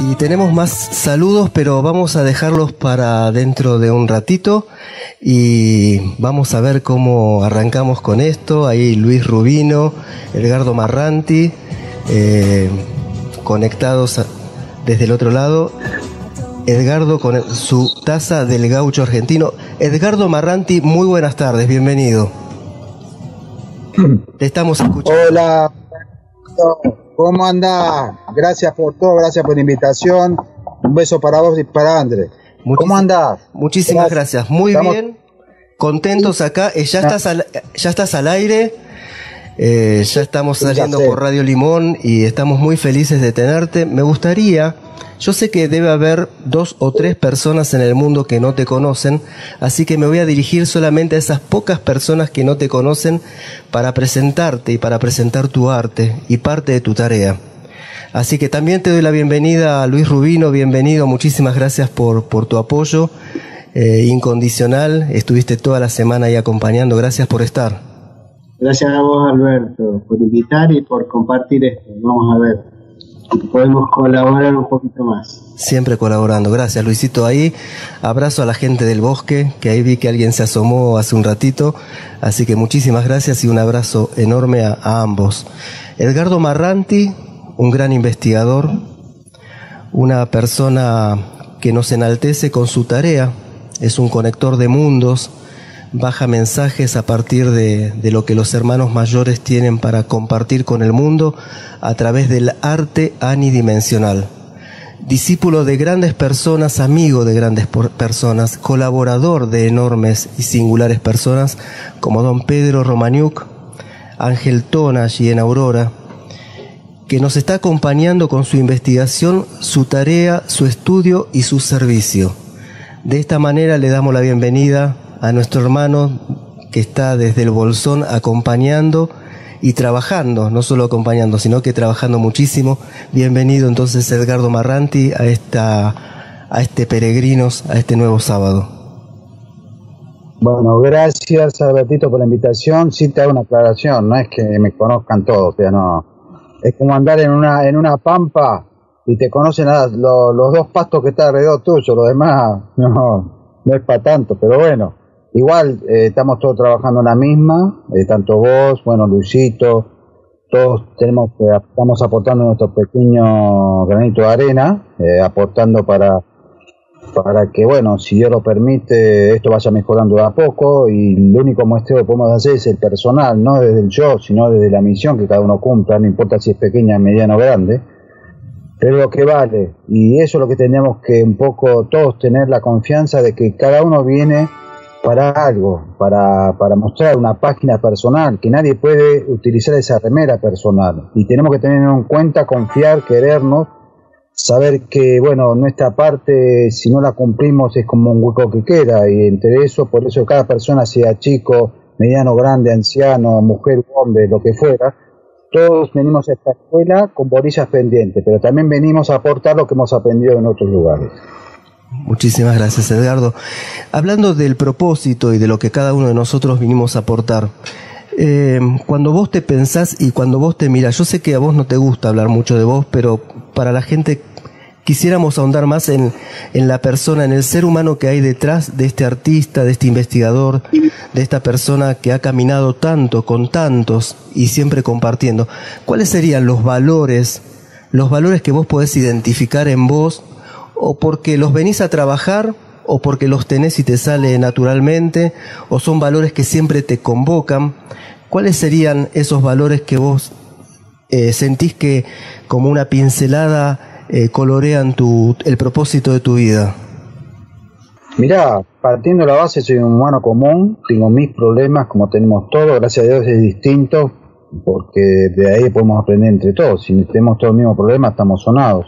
Y tenemos más saludos, pero vamos a dejarlos para dentro de un ratito y vamos a ver cómo arrancamos con esto. Ahí Luis Rubino, Edgardo Marranti, conectados desde el otro lado. Edgardo con su taza del gaucho argentino. Edgardo Marranti, muy buenas tardes, bienvenido. Te estamos escuchando. Hola, ¿cómo andás? Gracias por todo, gracias por la invitación. Un beso para vos y para Andrés. ¿Cómo andás? Muchísimas gracias. Muy bien, contentos acá. Ya estás al aire. Ya estamos saliendo por Radio Limón y estamos muy felices de tenerte. Me gustaría, yo sé que debe haber 2 o 3 personas en el mundo que no te conocen, así que me voy a dirigir solamente a esas pocas personas que no te conocen para presentarte y para presentar tu arte y parte de tu tarea. Así que también te doy la bienvenida a Luis Rubino, bienvenido, muchísimas gracias por tu apoyo incondicional, estuviste toda la semana ahí acompañando, gracias por estar. Gracias a vos, Alberto, por invitar y por compartir esto. Vamos a ver si podemos colaborar un poquito más. Siempre colaborando. Gracias, Luisito. Ahí, abrazo a la gente del bosque, que ahí vi que alguien se asomó hace un ratito. Así que muchísimas gracias y un abrazo enorme a ambos. Edgardo Marranti, un gran investigador, una persona que nos enaltece con su tarea, es un conector de mundos, baja mensajes a partir de lo que los hermanos mayores tienen para compartir con el mundo a través del arte anidimensional. Discípulo de grandes personas, amigo de grandes personas, colaborador de enormes y singulares personas como don Pedro Romaniuk, Ángel Tona allí en Aurora, que nos está acompañando con su investigación, su tarea, su estudio y su servicio. De esta manera le damos la bienvenida a nuestro hermano que está desde el Bolsón acompañando y trabajando, no solo acompañando, sino que trabajando muchísimo. Bienvenido entonces Edgardo Marranti a este Peregrinos, a este nuevo sábado. Bueno, gracias Albertito por la invitación. Sí te hago una aclaración, no es que me conozcan todos, o sea, no. Es como andar en una pampa y te conocen los 2 pastos que están alrededor tuyo, los demás no es para tanto, pero bueno. Igual estamos todos trabajando en la misma, tanto vos, bueno, Luisito, todos estamos aportando nuestro pequeño granito de arena, aportando para que, bueno, si Dios lo permite, esto vaya mejorando de a poco, y el único muestreo que podemos hacer es el personal, no desde el yo, sino desde la misión que cada uno cumpla, no importa si es pequeña, mediana o grande, pero lo que vale, y eso es lo que tenemos que un poco todos tener la confianza de que cada uno viene para algo, para mostrar una página personal, que nadie puede utilizar esa remera personal, y tenemos que tener en cuenta, confiar, querernos, saber que, bueno, nuestra parte, si no la cumplimos, es como un hueco que queda, y entre eso, por eso cada persona, sea chico, mediano, grande, anciano, mujer, hombre, lo que fuera, todos venimos a esta escuela con borillas pendientes, pero también venimos a aportar lo que hemos aprendido en otros lugares. Muchísimas gracias, Edgardo. Hablando del propósito y de lo que cada uno de nosotros vinimos a aportar, cuando vos te pensás y cuando vos te mirás, yo sé que a vos no te gusta hablar mucho de vos, pero para la gente quisiéramos ahondar más en la persona, en el ser humano que hay detrás de este artista, de este investigador, de esta persona que ha caminado tanto con tantos y siempre compartiendo. ¿Cuáles serían los valores que vos podés identificar en vos, o porque los venís a trabajar, o porque los tenés y te sale naturalmente, o son valores que siempre te convocan? ¿Cuáles serían esos valores que vos sentís que como una pincelada colorean el propósito de tu vida? Mirá, partiendo de la base, soy un humano común, tengo mis problemas como tenemos todos, gracias a Dios es distinto, porque de ahí podemos aprender entre todos. Si tenemos todos el mismo problema, estamos sonados.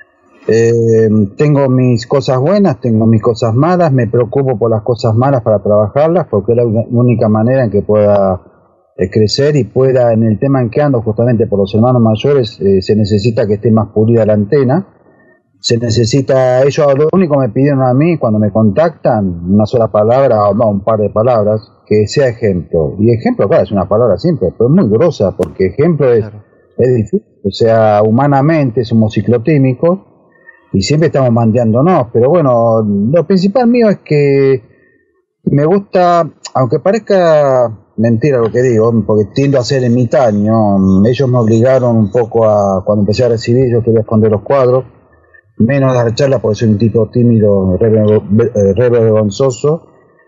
Tengo mis cosas buenas, tengo mis cosas malas, me preocupo por las cosas malas para trabajarlas, porque es la única manera en que pueda crecer y pueda, en el tema en que ando, justamente por los hermanos mayores, se necesita que esté más pulida la antena, se necesita, ellos lo único que me pidieron a mí cuando me contactan, una sola palabra, o no, un par de palabras, que sea ejemplo. Y ejemplo, claro, es una palabra simple, pero es muy grosa, porque ejemplo es difícil, o sea, humanamente somos ciclotímicos, y siempre estamos mandeándonos, pero bueno, lo principal mío es que me gusta, aunque parezca mentira lo que digo, porque tiendo a ser ermitaño, ellos me obligaron un poco a, cuando empecé a recibir, yo quería esconder los cuadros, menos dar charlas porque soy un tipo tímido, re vergonzoso,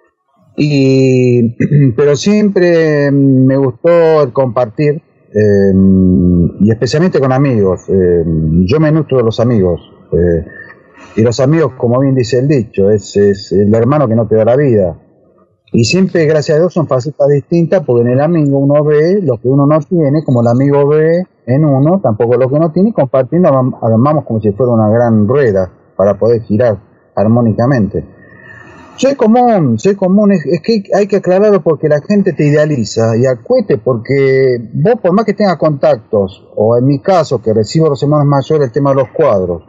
pero siempre me gustó el compartir, y especialmente con amigos. Yo me nutro de los amigos, y los amigos, como bien dice el dicho, es el hermano que no te da la vida. Y siempre, gracias a Dios, son facetas distintas, porque en el amigo uno ve lo que uno no tiene, como el amigo ve en uno, tampoco lo que no tiene, y compartiendo armamos como si fuera una gran rueda para poder girar armónicamente. Soy común, es que hay que aclararlo porque la gente te idealiza y acuete, porque vos, por más que tengas contactos, o en mi caso, que recibo los hermanos mayores el tema de los cuadros,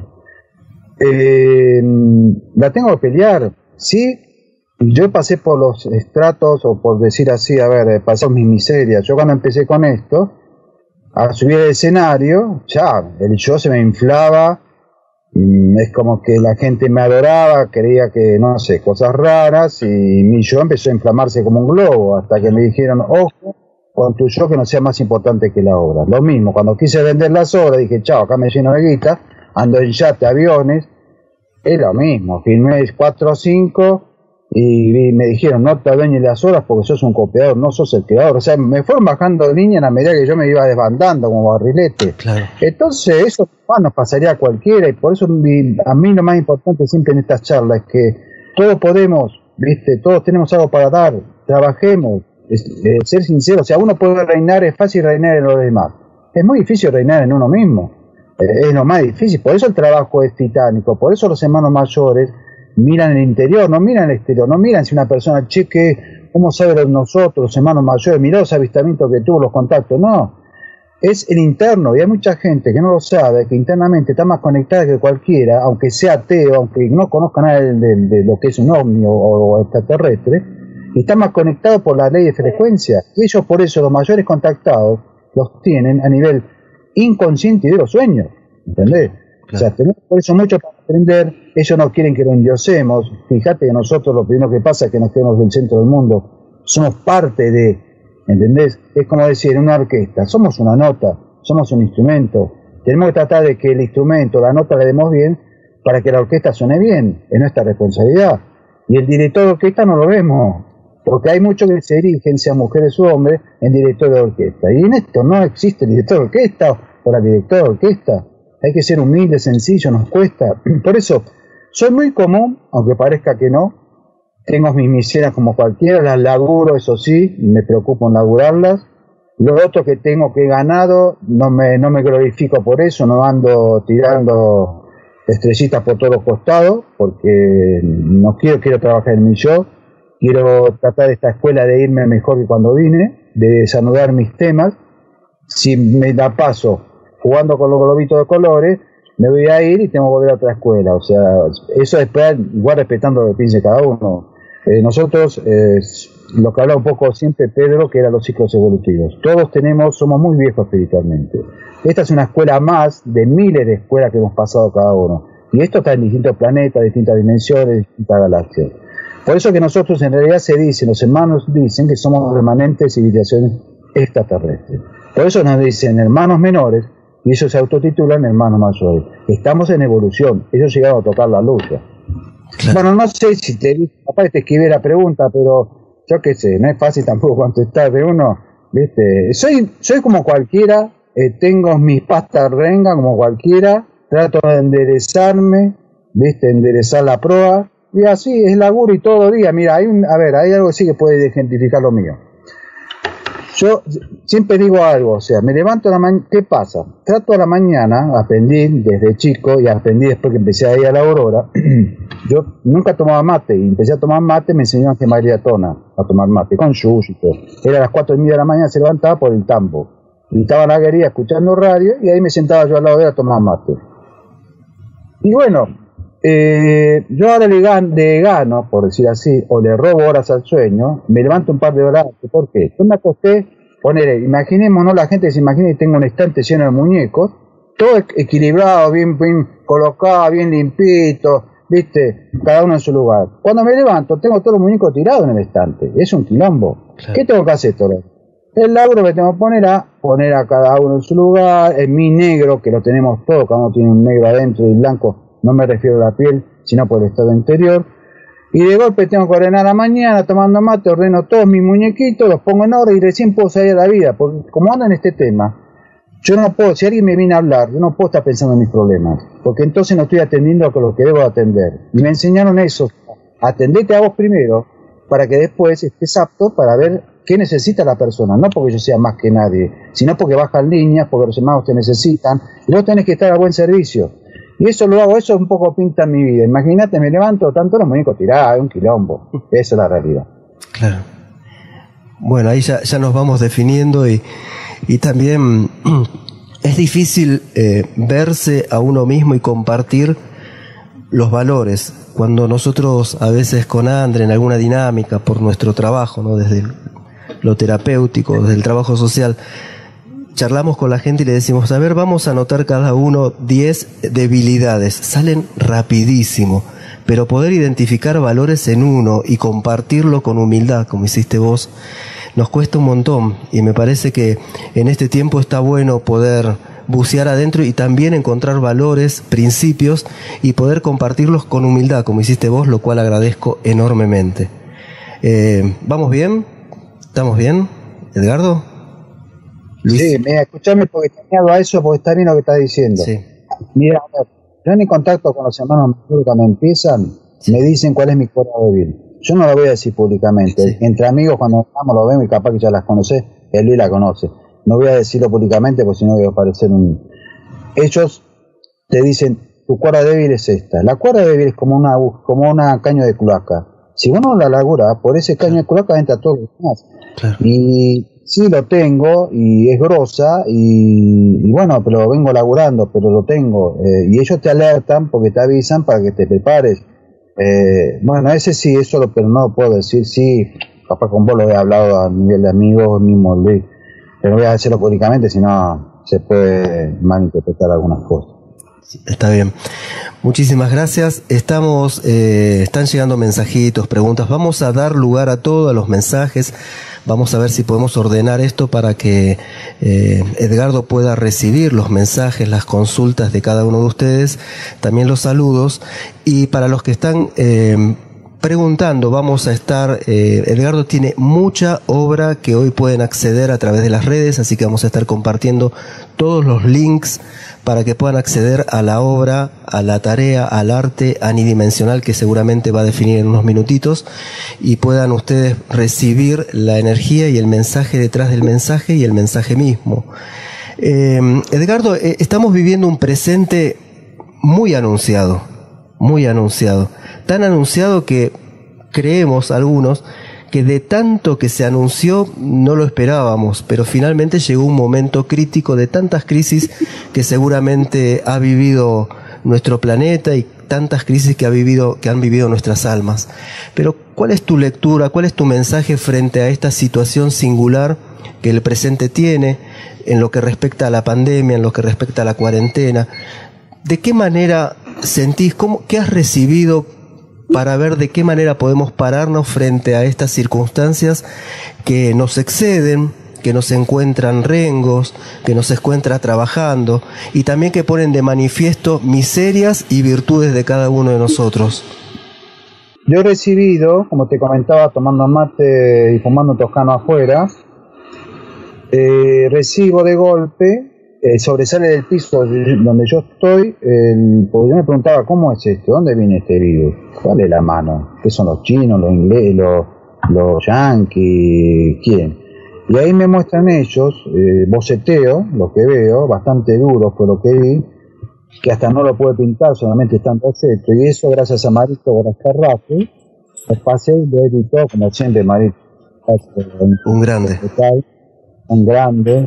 la tengo que pelear, ¿sí? Yo pasé por los estratos, o por decir así, pasé mis miserias. Yo cuando empecé con esto, a subir al escenario, ya, el show se me inflaba, es como que la gente me adoraba, creía que, no sé, cosas raras, y mi show empezó a inflamarse como un globo, hasta que me dijeron, ojo, con tu show que no sea más importante que la obra. Lo mismo, cuando quise vender las obras, dije, chao, acá me lleno de guita, ando en yate, aviones, es lo mismo, filmé 4 o 5, y me dijeron, no te adueñes de las obras porque sos un copiador, no sos el creador. O sea, me fueron bajando de línea a medida que yo me iba desbandando como barrilete. Claro. Entonces, eso nos pasaría a cualquiera, y por eso a mí lo más importante siempre en estas charlas es que todos podemos, ¿viste? Todos tenemos algo para dar, trabajemos, ser sinceros. O sea, uno puede reinar, es fácil reinar en los demás. Es muy difícil reinar en uno mismo. Es lo más difícil, por eso el trabajo es titánico, por eso los hermanos mayores miran el interior, no miran el exterior, no miran si una persona, ¿cómo sabe de nosotros, los hermanos mayores? Mirá los avistamientos que tuvo, los contactos, no. Es el interno, y hay mucha gente que no lo sabe, que internamente está más conectada que cualquiera, aunque sea ateo, aunque no conozca nada de lo que es un ovni o extraterrestre, y está más conectado por la ley de frecuencia. Y ellos, por eso, los mayores contactados los tienen a nivel inconsciente y de los sueños, ¿entendés? Claro. O sea, tenemos por eso mucho para aprender. Ellos no quieren que lo endiosemos. Fíjate que nosotros lo primero que pasa es que nos quedamos del centro del mundo. Somos parte de, ¿entendés? Es como decir, en una orquesta, somos una nota, somos un instrumento. Tenemos que tratar de que el instrumento, la nota la demos bien para que la orquesta suene bien. Es nuestra responsabilidad. Y el director de orquesta no lo vemos, porque hay muchos que se dirigen, sean mujeres u hombres, en director de orquesta. Y en esto no existe el director de orquesta o la directora de orquesta. Hay que ser humilde, sencillo, nos cuesta. Por eso, soy muy común, aunque parezca que no. Tengo mis miserias como cualquiera, las laburo, eso sí, me preocupo en laburarlas. Lo otro que tengo que he ganado, no me glorifico por eso, no ando tirando estrellitas por todos los costados, porque no quiero trabajar en mi show. Quiero tratar esta escuela de irme mejor que cuando vine, de desanudar mis temas. Si me la paso jugando con los globitos de colores, me voy a ir y tengo que volver a otra escuela. O sea, eso es igual respetando lo que piense cada uno. Nosotros, lo que habla un poco siempre Pedro, que eran los ciclos evolutivos. Todos somos muy viejos espiritualmente. Esta es una escuela más de miles de escuelas que hemos pasado cada uno. Y esto está en distintos planetas, distintas dimensiones, distintas galaxias. Por eso que nosotros en realidad los hermanos dicen que somos remanentes de civilizaciones extraterrestres. Por eso nos dicen hermanos menores, y ellos se autotitulan hermanos mayores. Estamos en evolución, ellos llegaron a tocar la luz. Claro. Bueno, no sé si capaz te escribí la pregunta, pero yo qué sé, no es fácil tampoco contestar de uno, ¿viste? Soy como cualquiera, tengo mis pastas renga como cualquiera, trato de enderezarme, ¿viste? Enderezar la proa, y así es laburo y todo día. Mira, hay algo que sí que puede identificar lo mío. Yo siempre digo algo, o sea, me levanto a la mañana, ¿qué pasa? Trato a la mañana, aprendí desde chico y aprendí después que empecé a ir a la Aurora. Yo nunca tomaba mate y empecé a tomar mate, me enseñó Ángel María Tona a tomar mate, con yuyo y todo. Era a las 4:30 de la mañana, se levantaba por el tambo. Y estaba en la guerrilla escuchando radio y ahí me sentaba yo al lado de él a tomar mate. Y bueno, yo ahora le gano, por decir así, o le robo horas al sueño, me levanto un par de horas. ¿Por qué? Yo me acosté, imaginémonos, la gente se imagina que tengo un estante lleno de muñecos, todo equilibrado, bien colocado bien limpito, viste, cada uno en su lugar. Cuando me levanto, tengo todos los muñecos tirados en el estante. Es un quilombo. Claro. ¿Qué tengo que hacer, Toro? El laburo que tengo que poner a cada uno en su lugar. En mi negro, que lo tenemos todo, cada uno tiene un negro adentro y blanco, no me refiero a la piel, sino por el estado interior. Y de golpe tengo que ordenar a la mañana, tomando mate, ordeno todos mis muñequitos, los pongo en orden y recién puedo salir a la vida. Porque como ando en este tema, yo no puedo, si alguien me viene a hablar, yo no puedo estar pensando en mis problemas, porque entonces no estoy atendiendo a lo que debo atender. Y me enseñaron eso, atendete a vos primero, para que después estés apto para ver qué necesita la persona, no porque yo sea más que nadie, sino porque bajan líneas, porque los hermanos te necesitan, y vos tenés que estar a buen servicio. Y eso lo hago, eso un poco pinta mi vida. Imagínate, me levanto, tanto los muñecos tirados, un quilombo. Esa es la realidad. Claro. Bueno, ahí ya nos vamos definiendo y también es difícil verse a uno mismo y compartir los valores. Cuando nosotros a veces con Andre en alguna dinámica por nuestro trabajo, ¿no? Desde lo terapéutico, desde el trabajo social, charlamos con la gente y le decimos, a ver, vamos a anotar cada uno 10 debilidades. Salen rapidísimo, pero poder identificar valores en uno y compartirlo con humildad, como hiciste vos, nos cuesta un montón. Y me parece que en este tiempo está bueno poder bucear adentro y también encontrar valores, principios y poder compartirlos con humildad, como hiciste vos, lo cual agradezco enormemente. ¿Vamos bien? ¿Estamos bien, Edgardo? Luis. Sí, mira, escuchame porque te añado a eso porque está bien lo que estás diciendo. Sí. Mira, a ver, yo en contacto con los hermanos cuando empiezan, me dicen cuál es mi cuerda débil. Yo no lo voy a decir públicamente. Sí. Entre amigos cuando estamos lo vemos y capaz que ya las conoces, él Luis la conoce. No voy a decirlo públicamente porque si no voy a parecer un... Ellos te dicen, tu cuerda débil es esta. La cuerda débil es como una caño de cloaca. Si vos no la laburás, por ese caño de cloaca entra todo lo demás. Claro. Y sí lo tengo y es grosa y bueno, pero vengo laburando, pero lo tengo. Y ellos te alertan porque te avisan para que te prepares. Bueno, ese sí, pero no lo puedo decir. Sí, capaz con vos lo he hablado a nivel de amigos mismo, Luis. Pero no voy a hacerlo públicamente, si no se puede malinterpretar algunas cosas. Está bien. Muchísimas gracias. Están llegando mensajitos, preguntas. Vamos a dar lugar a todos los mensajes. Vamos a ver si podemos ordenar esto para que Edgardo pueda recibir los mensajes, las consultas de cada uno de ustedes, también los saludos. Y para los que están preguntando, vamos a estar, Edgardo tiene mucha obra que hoy pueden acceder a través de las redes, así que vamos a estar compartiendo todos los links para que puedan acceder a la obra, a la tarea, al arte anidimensional que seguramente va a definir en unos minutitos y puedan ustedes recibir la energía y el mensaje detrás del mensaje y el mensaje mismo. Edgardo, estamos viviendo un presente muy anunciado, tan anunciado que creemos algunos que de tanto que se anunció no lo esperábamos, pero finalmente llegó un momento crítico de tantas crisis que seguramente ha vivido nuestro planeta y tantas crisis que han vivido nuestras almas. Pero ¿cuál es tu lectura, cuál es tu mensaje frente a esta situación singular que el presente tiene en lo que respecta a la pandemia, en lo que respecta a la cuarentena? ¿De qué manera sentís, qué has recibido para ver de qué manera podemos pararnos frente a estas circunstancias que nos exceden, que nos encuentran rengos, que nos encuentra trabajando y también que ponen de manifiesto miserias y virtudes de cada uno de nosotros? Yo he recibido, como te comentaba, tomando mate y fumando toscano afuera, recibo de golpe, sobresale del piso donde yo estoy, porque yo me preguntaba, ¿cómo es esto? ¿Dónde viene este virus? Dale la mano. ¿Qué son los chinos, los ingleses, los yanquis? ¿Quién? Y ahí me muestran ellos, boceteo, lo que veo, bastante duro fue lo que vi, que hasta no lo puede pintar, solamente está en boceto, y eso gracias a Marito Graciarrafi, lo pasé y lo editó, como siempre Marito. Un grande. Un grande.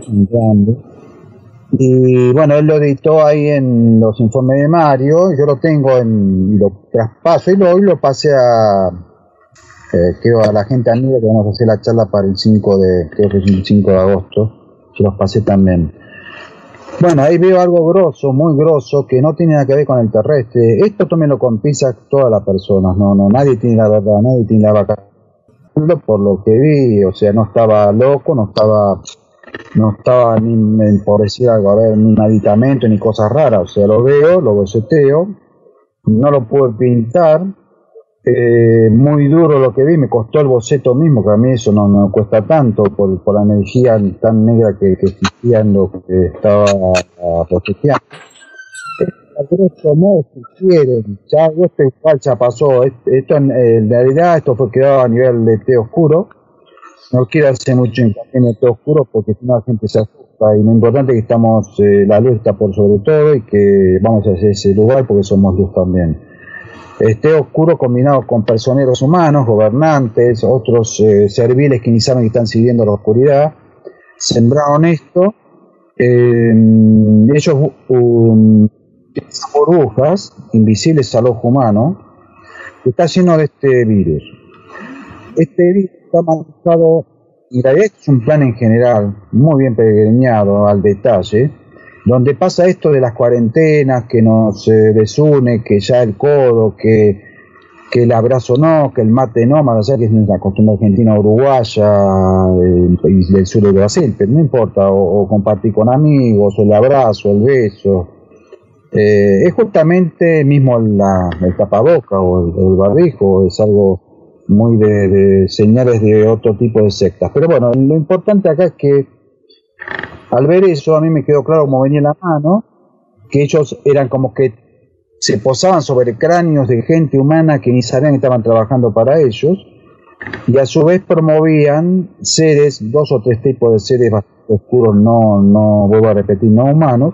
Y bueno, él lo editó ahí en los informes de Mario, yo lo tengo y lo traspaso y lo pasé a la gente amiga que vamos a hacer la charla para el 5 de agosto, yo los pasé también. Bueno, ahí veo algo grosso, muy grosso, que no tiene nada que ver con el terrestre. Esto tómenlo con pinzas todas las personas, no, nadie tiene la verdad, nadie tiene la vaca. Por lo que vi, o sea, no estaba loco, no estaba ni, por decir algo, a ver, ni aditamento ni cosas raras, o sea, lo veo, lo boceteo, no lo pude pintar, muy duro lo que vi, me costó el boceto mismo, que a mí eso no me cuesta tanto por la energía tan negra que existía en lo que estaba boceteando. Grosso modo, si quieren, ya esto igual ya pasó, esto en realidad esto fue creado a nivel de té oscuro, no quiero hacer mucho hincapié en el té oscuro porque si no la gente se asusta y lo importante es que estamos, la luz está por sobre todo y que vamos a hacer ese lugar porque somos luz también. Té oscuro combinado con personeros humanos, gobernantes, otros serviles que ni saben que están sirviendo la oscuridad, sembraron esto, ellos burbujas invisibles al ojo humano que está lleno de este virus. Este virus está manejado, y la idea es un plan en general, muy bien peregrinado al detalle, donde pasa esto de las cuarentenas, que nos desune, que ya el codo, que el abrazo no, que el mate no, más allá que es una costumbre argentina uruguaya y del sur de Brasil, pero no importa, o compartir con amigos, o el abrazo, el beso. Es justamente mismo el tapaboca o el barbijo, es algo muy de señales de otro tipo de sectas. Pero bueno, lo importante acá es que al ver eso a mí me quedó claro cómo venía la mano, que ellos eran como que se posaban sobre cráneos de gente humana que ni sabían que estaban trabajando para ellos, y a su vez promovían seres, 2 o 3 tipos de seres bastante oscuros, no vuelvo a repetir, no humanos,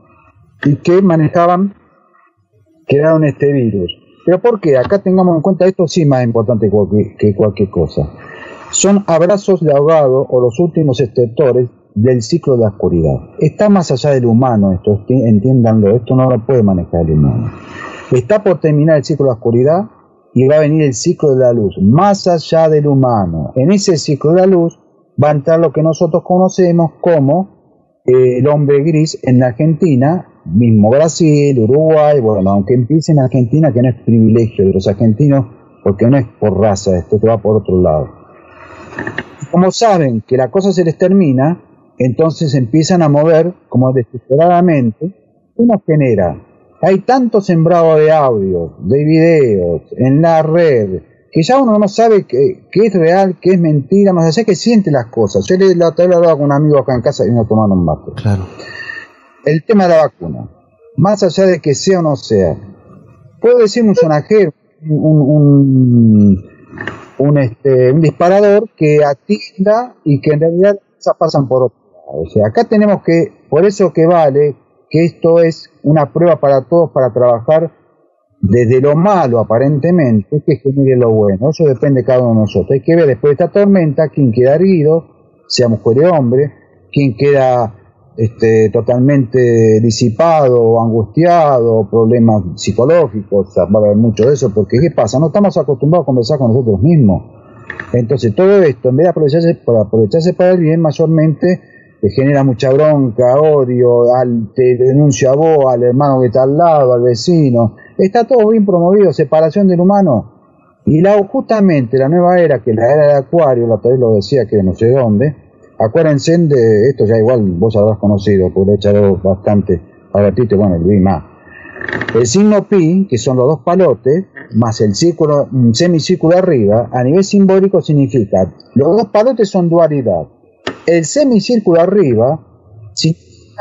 y que manejaban, crearon este virus. ¿Pero por qué? Acá tengamos en cuenta, esto sí más importante que cualquier cosa. Son abrazos de ahogado o los últimos extractores del ciclo de la oscuridad. Está más allá del humano esto, entiéndanlo, esto no lo puede manejar el humano. Está por terminar el ciclo de la oscuridad y va a venir el ciclo de la luz, más allá del humano. En ese ciclo de la luz va a entrar lo que nosotros conocemos como el hombre gris en la Argentina, mismo Brasil, Uruguay, bueno, aunque empiece en Argentina, que no es privilegio de los argentinos, porque no es por raza, esto que va por otro lado. Como saben que la cosa se les termina, entonces empiezan a mover, como desesperadamente, uno genera. Hay tanto sembrado de audios, de videos, en la red, que ya uno no sabe qué es real, qué es mentira, más allá que siente las cosas. Yo le hablaba con un amigo acá en casa y vino a tomar un mate. Claro. El tema de la vacuna, más allá de que sea o no sea, puede decir un sonajero, un disparador que atienda y que en realidad pasan por otro lado. O sea, acá tenemos que, por eso que vale, que esto es una prueba para todos para trabajar desde lo malo aparentemente, que genere lo bueno. Eso depende de cada uno de nosotros. Hay que ver después de esta tormenta quién queda herido, sea mujer o hombre, quién queda totalmente disipado o angustiado, problemas psicológicos. O sea, va a haber mucho de eso, porque ¿qué pasa? No estamos acostumbrados a conversar con nosotros mismos. Entonces todo esto, en vez de aprovecharse para el bien, mayormente te genera mucha bronca, odio, te denuncia a vos, al hermano que está al lado, al vecino. Está todo bien promovido, separación del humano. Y justamente la nueva era, que es la era de Acuario, la otra vez lo decía que no sé dónde, acuérdense de esto, ya igual vos habrás conocido, porque lo he echado bastante a ratito, bueno, lo vi más. El signo pi, que son los 2 palotes, más el círculo, un semicírculo arriba, a nivel simbólico significa, los 2 palotes son dualidad. El semicírculo arriba significa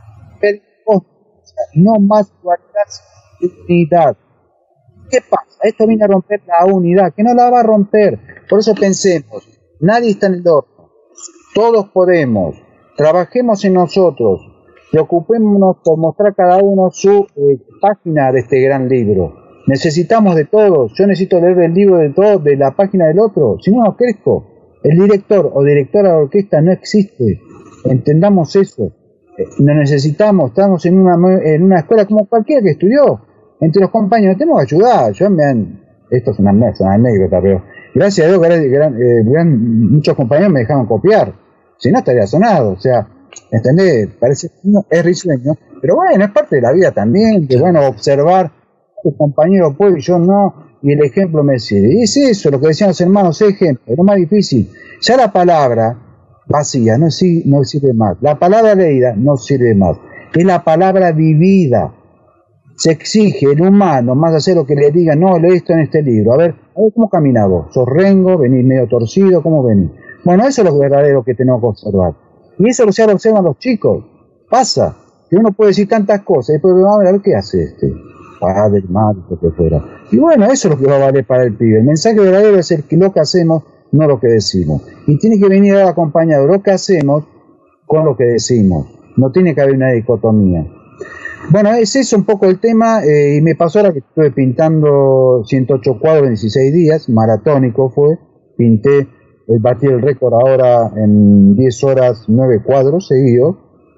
no más dualidad, sino unidad. ¿Qué pasa? Esto viene a romper la unidad, que no la va a romper. Por eso pensemos, nadie está en el horno, todos podemos, trabajemos en nosotros, preocupémonos por mostrar cada uno su página de este gran libro. Necesitamos de todos. Yo necesito leer el libro de todos, de la página del otro, si no, no crezco. El director o directora de orquesta no existe. Entendamos eso. Lo necesitamos. Estamos en una escuela como cualquiera que estudió. Entre los compañeros tenemos que ayudar. Esto es una anécdota, pero gracias a Dios muchos compañeros me dejaron copiar. Si no, estaría sonado. O sea, ¿entendés? Parece, no, es risueño, pero bueno, es parte de la vida también, que bueno, observar tu compañero puede y yo no, y el ejemplo me sirve. Y es eso, lo que decían los hermanos, ejemplo, es lo más difícil. Ya la palabra vacía no sirve más, la palabra leída no sirve más, es la palabra vivida. Se exige el humano, más hacer lo que le digan, no, lee esto en este libro, a ver cómo caminás vos, sos rengo, venís medio torcido, ¿cómo venís? Bueno, eso es lo verdadero que tenemos que observar. Y eso ya lo observan los chicos. Pasa, que uno puede decir tantas cosas, y después vamos a ver qué hace padre, madre, lo que fuera. Y bueno, eso es lo que va a valer para el pibe. El mensaje verdadero es lo que hacemos, no lo que decimos. Y tiene que venir acompañado lo que hacemos con lo que decimos. No tiene que haber una dicotomía. Bueno, es eso un poco el tema, y me pasó ahora que estuve pintando 108 cuadros en 16 días, maratónico fue, pinté, batí el récord ahora en 10 horas 9 cuadros seguidos,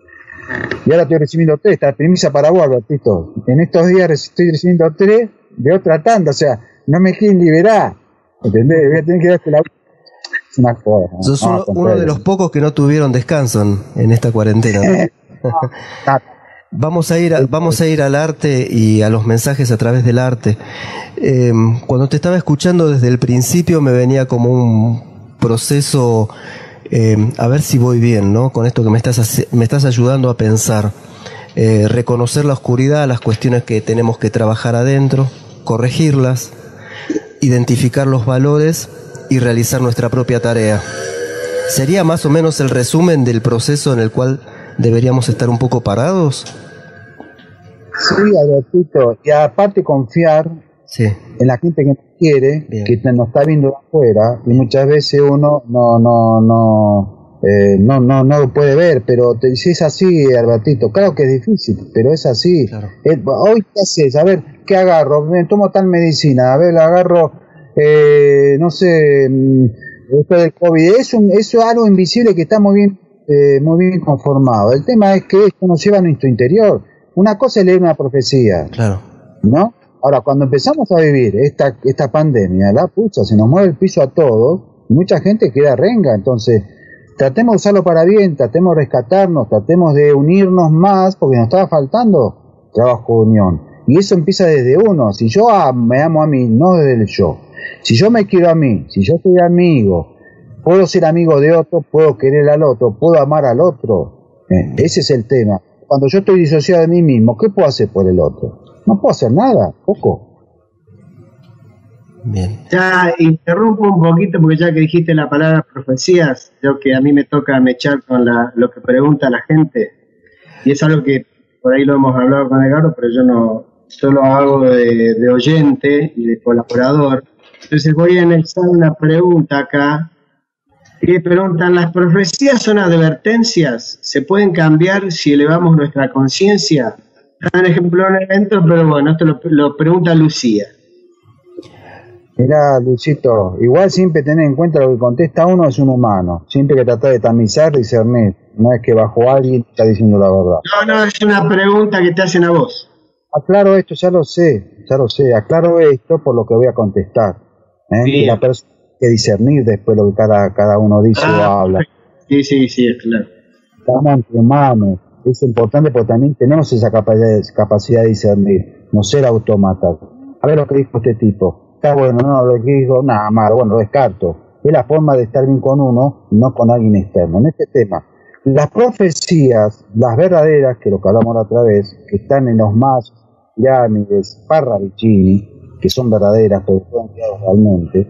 y ahora estoy recibiendo 3, esta premisa para vos, Albertito. En estos días estoy recibiendo 3 de otra tanda, o sea, no me quieren liberar, ¿entendés? Voy a tener que darte la... Es una cosa. Sos uno de los pocos que no tuvieron descanso en esta cuarentena, ¿no? Vamos a ir al arte y a los mensajes a través del arte. Cuando te estaba escuchando desde el principio me venía como un proceso, a ver si voy bien, ¿no? Con esto que me estás ayudando a pensar, reconocer la oscuridad, las cuestiones que tenemos que trabajar adentro, corregirlas, identificar los valores y realizar nuestra propia tarea. ¿Sería más o menos el resumen del proceso en el cual deberíamos estar un poco parados? Sí, Albertito, y aparte confiar en la gente que nos quiere, bien, que nos está viendo de afuera, y muchas veces uno no lo puede ver, pero si es así, Albertito, claro que es difícil, pero es así. Claro. Hoy, ¿qué haces? A ver, ¿qué agarro? Me tomo tal medicina, a ver, la agarro, no sé, esto del COVID, eso es algo invisible que está muy bien conformado. El tema es que esto nos lleva a nuestro interior. Una cosa es leer una profecía, claro, ¿no? Ahora, cuando empezamos a vivir esta pandemia, la pucha, se nos mueve el piso a todos, y mucha gente queda renga. Entonces, tratemos de usarlo para bien, tratemos de rescatarnos, tratemos de unirnos más, porque nos estaba faltando trabajo de unión. Y eso empieza desde uno. Si yo me amo a mí, no desde el yo. Si yo me quiero a mí, si yo soy amigo, puedo ser amigo de otro, puedo querer al otro, puedo amar al otro. Ese es el tema. Cuando yo estoy disociado de mí mismo, ¿qué puedo hacer por el otro? No puedo hacer nada, poco. Bien. Ya interrumpo un poquito porque ya que dijiste la palabra profecías, creo que a mí me toca mechar con lo que pregunta la gente. Y es algo que por ahí lo hemos hablado con Edgardo, pero yo no solo hago de oyente y de colaborador. Entonces voy a analizar una pregunta acá. Que preguntan, ¿las profecías son advertencias? ¿Se pueden cambiar si elevamos nuestra conciencia? Un ejemplo en evento, pero bueno, esto lo pregunta Lucía. Mirá, Lucito, igual siempre tener en cuenta lo que contesta uno es un humano. Siempre que tratar de tamizar, discernir. No es que bajo alguien está diciendo la verdad. No, es una pregunta que te hacen a vos. Aclaro esto, ya lo sé. Aclaro esto por lo que voy a contestar. Y la persona que discernir después lo que cada uno dice o habla. Sí, es claro. Estamos entre humanos, es importante porque también tenemos esa capacidad de discernir, no ser autómatas. A ver lo que dijo este tipo, está bueno, no, lo que dijo, nada malo, bueno, lo descarto. Es la forma de estar bien con uno y no con alguien externo. En este tema, las profecías, las verdaderas, que lo que hablamos la otra vez, que están en los más Pirámides, Parravicini, que son verdaderas, porque fueron creados realmente,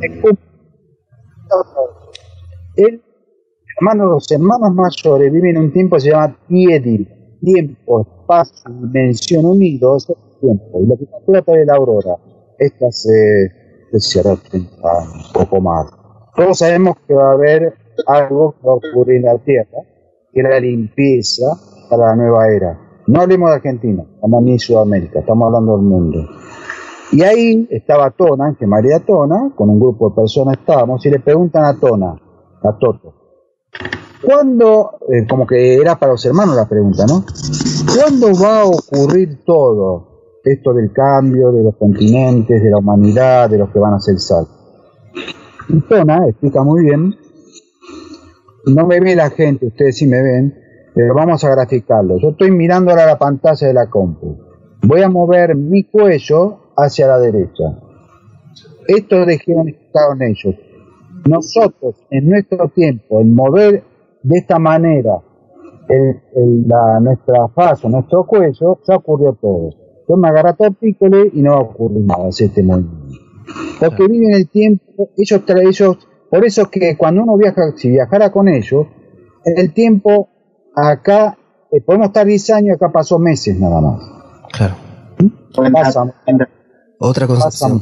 los hermanos mayores viven en un tiempo que se llama Tiedil, tiempo, espacio, dimensión unido, ese es el tiempo. Y lo que se trata de la aurora, esta se cierra un poco más. Todos sabemos que va a haber algo que va a ocurrir en la Tierra, que es la limpieza para la nueva era. No hablemos de Argentina, estamos ni Sudamérica, estamos hablando del mundo. Y ahí estaba Tona, Ángel María Tona, con un grupo de personas estábamos, y le preguntan a Tona, a Toto, ¿cuándo, como que era para los hermanos la pregunta, ¿no? ¿Cuándo va a ocurrir todo esto del cambio, de los continentes, de la humanidad, de los que van a hacer sal? Y Tona explica muy bien, no me ve la gente, ustedes sí me ven, pero vamos a graficarlo. Yo estoy mirando ahora la pantalla de la compu. Voy a mover mi cuello hacia la derecha. Esto dijeron ellos. Nosotros, en nuestro tiempo, el mover de esta manera nuestra faz o nuestro cuello, ya ocurrió todo. Yo me agarré todo el pícole y no va a ocurrir nada, es este movimiento. Porque viven el tiempo, ellos, por eso es que cuando uno viaja, si viajara con ellos, en el tiempo, acá, podemos estar 10 años, acá pasó meses nada más. Claro. Pasa, otra concepción.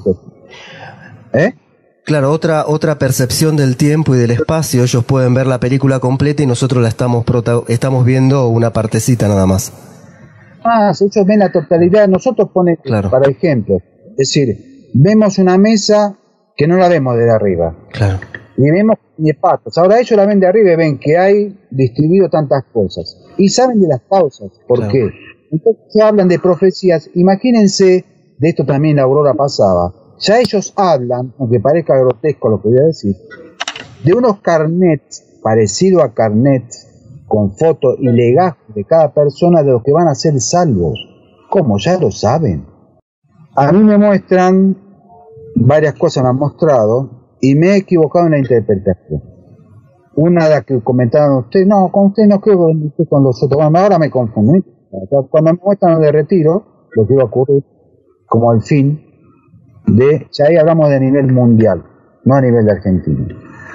Claro, otra percepción del tiempo y del espacio. Ellos pueden ver la película completa y nosotros la estamos viendo una partecita nada más. Ellos ven la totalidad. Nosotros ponemos, claro, para ejemplo, es decir, vemos una mesa que no la vemos desde arriba. Claro. Y vemos ni patas. Ahora ellos la ven de arriba y ven que hay distribuido tantas cosas. Y saben de las causas. ¿Por claro. qué? Entonces se hablan de profecías. Imagínense, de esto también la Aurora pasaba. Ya ellos hablan, aunque parezca grotesco lo que voy a decir, de unos carnets, parecido a carnets, con fotos y legajos de cada persona de los que van a ser salvos. ¿Cómo? Ya lo saben. A mí me muestran, varias cosas me han mostrado, y me he equivocado en la interpretación. Una de las que comentaron ustedes, no, con usted no creo que con los otros. Bueno, ahora me confundí. Cuando me muestran de retiro, lo que iba a ocurrir, como el fin, ya ahí hablamos de nivel mundial, no a nivel de Argentina.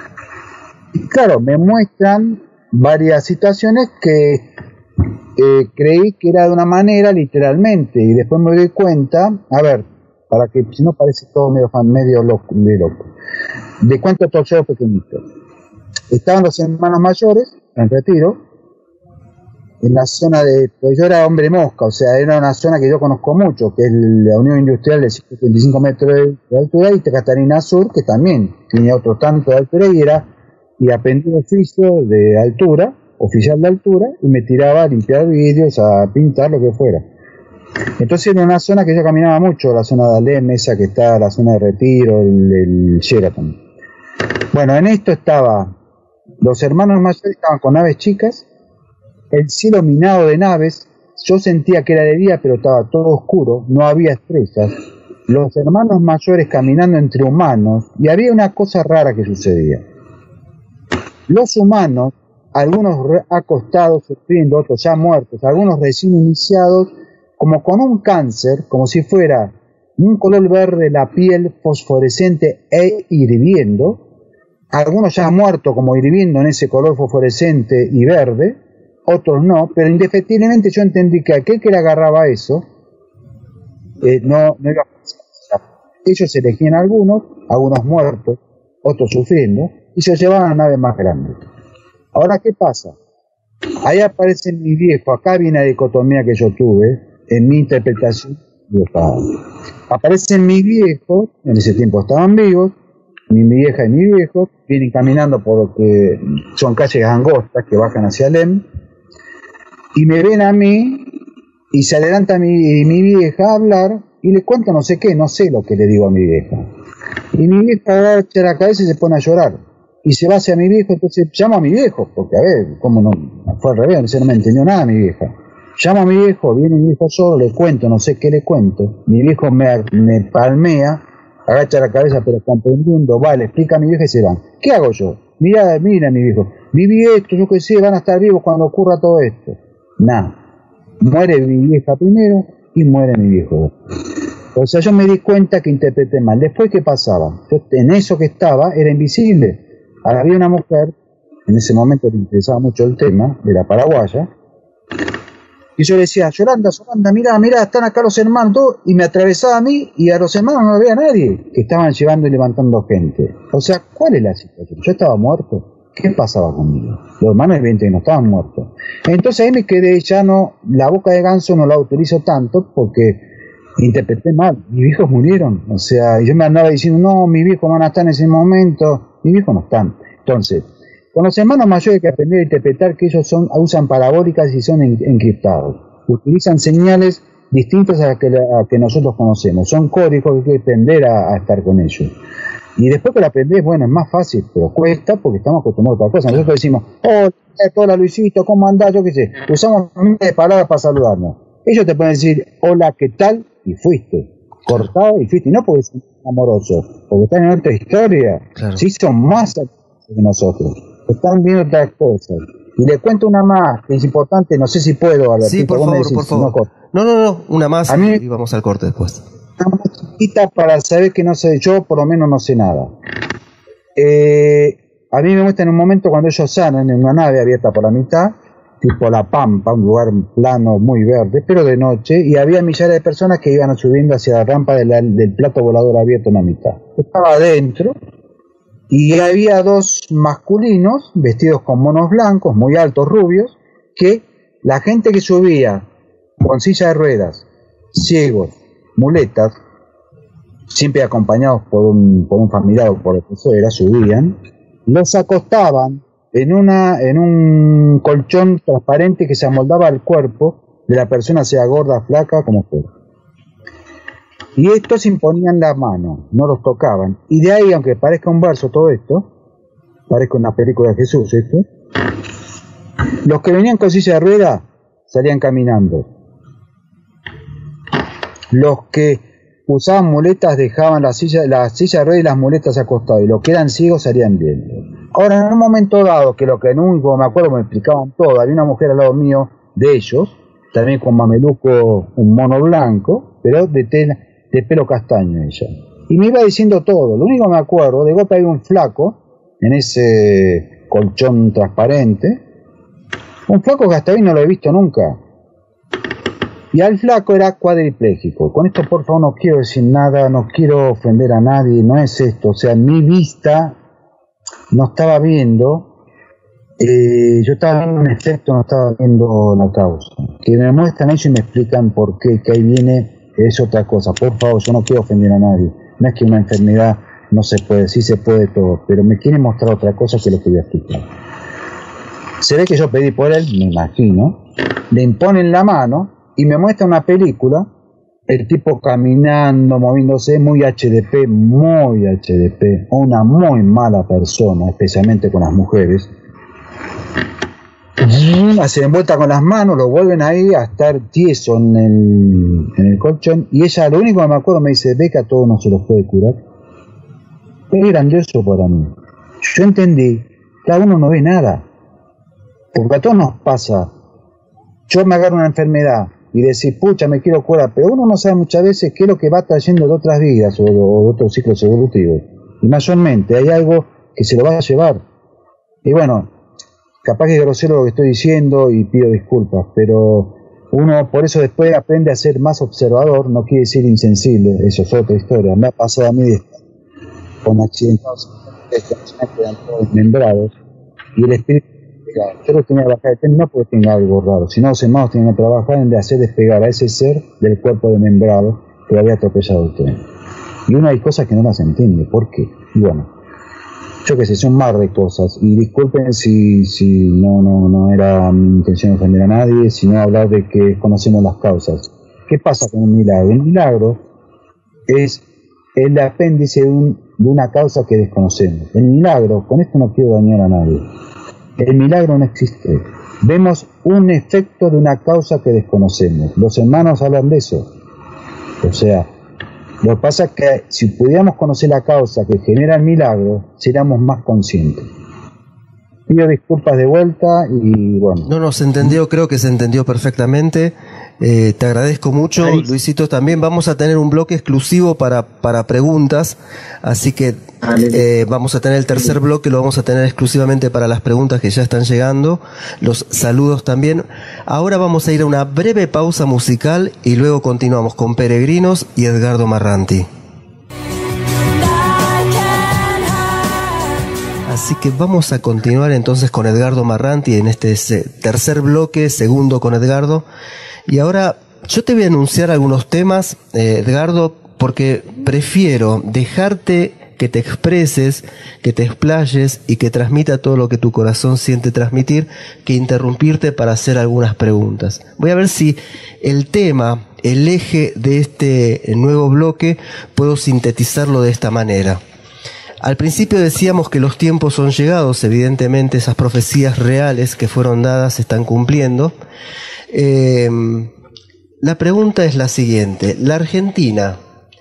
Y claro, me muestran varias situaciones que creí que era de una manera literalmente, y después me doy cuenta, a ver, para que si no parece todo medio loco, de cuántos torceos pequeñitos. Estaban los hermanos mayores en retiro, en la zona pues yo era hombre mosca, o sea, era una zona que yo conozco mucho, que es la Unión Industrial de 125 metros de altura, y Catarina Sur, que también tenía otro tanto de altura, y aprendí un oficio de altura, oficial de altura, y me tiraba a limpiar vidrios, a pintar, lo que fuera. Entonces era una zona que yo caminaba mucho, la zona de Alem, esa que está, la zona de Retiro, el Sheraton. Bueno, en esto los hermanos mayores estaban con naves chicas, el cielo minado de naves, yo sentía que era de día, pero estaba todo oscuro, no había estrellas, los hermanos mayores caminando entre humanos, y había una cosa rara que sucedía. Los humanos, algunos acostados, sufriendo, otros ya muertos, algunos recién iniciados, como con un cáncer, como si fuera un color verde la piel fosforescente e hirviendo, algunos ya muertos como hirviendo en ese color fosforescente y verde, otros no, pero indefectiblemente yo entendí que aquel que le agarraba eso no iba a pasar. Ellos elegían algunos muertos, otros sufriendo, y se llevaban a naves más grandes. Ahora, ¿qué pasa? Ahí aparece mi viejo, acá viene la dicotomía que yo tuve en mi interpretación. Aparece mi viejo, en ese tiempo estaban vivos, mi vieja y mi viejo, vienen caminando por lo que son calles angostas que bajan hacia Alem, y me ven a mí, y se adelanta mi vieja a hablar, y le cuento no sé qué, no sé lo que le digo a mi vieja. Y mi vieja agacha la cabeza y se pone a llorar. Y se va hacia mi viejo, entonces llamo a mi viejo, porque a ver, cómo no, fue al revés, no me entendió nada mi vieja. Llamo a mi viejo, viene mi viejo solo, le cuento, no sé qué le cuento. Mi viejo me palmea, agacha la cabeza, pero comprendiendo, le explica a mi vieja y se van. ¿Qué hago yo? Mira mi viejo, viví esto, yo qué sé, van a estar vivos cuando ocurra todo esto. Nada. Muere mi vieja primero y muere mi viejo. O sea, yo me di cuenta que interpreté mal. Después, ¿qué pasaba? Yo, en eso que estaba, era invisible. Ahora había una mujer, en ese momento le interesaba mucho el tema, de la paraguaya, y yo le decía, Yolanda, mirá, están acá los hermanos, todos, y me atravesaba a mí, y a los hermanos no había nadie, que estaban llevando y levantando gente. O sea, ¿cuál es la situación? Yo estaba muerto. ¿Qué pasaba conmigo? Los hermanos evidentemente no estaban muertos. Entonces ahí me quedé, ya no, la boca de ganso no la utilizo tanto, porque interpreté mal, mis viejos murieron, o sea, yo me andaba diciendo, no, mis viejos no van a estar en ese momento, mis viejos no están. Entonces, con los hermanos mayores hay que aprender a interpretar que ellos usan parabólicas y son encriptados, utilizan señales distintas a que nosotros conocemos, son códigos que hay que aprender a estar con ellos. Y después que lo aprendés, bueno, es más fácil, pero cuesta porque estamos acostumbrados a otra cosa. Nosotros decimos, hola Luisito, ¿cómo andás? Yo qué sé, usamos miles de palabras para saludarnos. Ellos te pueden decir, hola, ¿qué tal? Y fuiste. Cortado y fuiste. Y no porque son amorosos, porque están en otra historia. Claro. Sí, son más que nosotros. Están viendo otras cosas. Y le cuento una más, que es importante, no sé si puedo, Albertito. Sí, por favor. No, una más a mí, y vamos al corte después. Una más chiquita para saber que no sé, yo por lo menos no sé nada. A mí me muestra en un momento cuando ellos sanan en una nave abierta por la mitad, tipo La Pampa, un lugar plano muy verde, pero de noche, y había millares de personas que iban subiendo hacia la rampa del plato volador abierto en la mitad. Estaba adentro, y había dos masculinos vestidos con monos blancos, muy altos, rubios, que la gente que subía con silla de ruedas, ciegos, muletas, siempre acompañados por un familiar o por el que fuera, subían, los acostaban en un colchón transparente que se amoldaba al cuerpo de la persona, sea gorda, flaca, como fuera. Y estos imponían la mano, no los tocaban. Y de ahí, aunque parezca un verso todo esto, parezca una película de Jesús esto, los que venían con silla de rueda salían caminando. Los que usaban muletas dejaban la silla de rueda y las muletas acostadas, y los que eran ciegos salían viendo. Ahora, en un momento dado, que lo que nunca me acuerdo me explicaban todo, había una mujer al lado mío de ellos, también con mameluco, un mono blanco, pero de pelo castaño ella. Y me iba diciendo todo. Lo único que me acuerdo, de golpe había un flaco en ese colchón transparente, un flaco que hasta hoy no lo he visto nunca. Y al flaco era cuadripléjico. Con esto, por favor, no quiero decir nada, no quiero ofender a nadie, no es esto. O sea, mi vista no estaba viendo, yo estaba viendo un efecto, no estaba viendo la causa. Que me muestran eso y me explican por qué, que ahí viene, es otra cosa. Por favor, yo no quiero ofender a nadie. No es que una enfermedad no se puede, sí se puede todo, pero me quiere mostrar otra cosa que lo que voy a explicar. Se ve que yo pedí por él, me imagino, le imponen la mano y me muestra una película, el tipo caminando, moviéndose, muy HDP, una muy mala persona, especialmente con las mujeres. Se envuelta con las manos, lo vuelven ahí a estar tieso en el colchón, y ella, lo único que me acuerdo, me dice, ve que a todos no se los puede curar. Es grandioso para mí. Yo entendí, cada uno no ve nada, porque a todos nos pasa. Yo me agarro una enfermedad y decir, pucha, me quiero curar, pero uno no sabe muchas veces qué es lo que va trayendo de otras vidas o de otros ciclos evolutivos. Y mayormente hay algo que se lo va a llevar. Y bueno, capaz que es grosero lo que estoy diciendo y pido disculpas, pero uno por eso después aprende a ser más observador, no quiere decir insensible, eso es otra historia. Me ha pasado a mí con accidentados que quedan todos desmembrados y el espíritu. Yo lo tenía que bajar de tema, no porque tenga algo raro, sino los hermanos tienen que trabajar en de hacer despegar a ese ser del cuerpo desmembrado que lo había atropellado usted. Y una hay cosas que no las entiende, ¿por qué? Y bueno, yo qué sé, son más de cosas, y disculpen si no era mi intención ofender a nadie, sino hablar de que conocemos las causas. ¿Qué pasa con un milagro? El milagro es el apéndice de una causa que desconocemos. El milagro, con esto no quiero dañar a nadie, el milagro no existe. Vemos un efecto de una causa que desconocemos. Los hermanos hablan de eso. O sea, lo que pasa es que si pudiéramos conocer la causa que genera el milagro, seríamos más conscientes. Pido disculpas de vuelta y bueno. No, se entendió, creo que se entendió perfectamente. Te agradezco mucho, Luisito. También vamos a tener un bloque exclusivo para preguntas, así que vamos a tener el tercer bloque, lo vamos a tener exclusivamente para las preguntas que ya están llegando, los saludos también. Ahora vamos a ir a una breve pausa musical y luego continuamos con Peregrinos y Edgardo Marranti. Así que vamos a continuar entonces con Edgardo Marranti en este tercer bloque, segundo con Edgardo. Y ahora yo te voy a anunciar algunos temas, Edgardo, porque prefiero dejarte que te expreses, que te explayes y que transmita todo lo que tu corazón siente transmitir, que interrumpirte para hacer algunas preguntas. Voy a ver si el tema, el eje de este nuevo bloque, puedo sintetizarlo de esta manera. Al principio decíamos que los tiempos son llegados, evidentemente esas profecías reales que fueron dadas se están cumpliendo. La pregunta es la siguiente: ¿la Argentina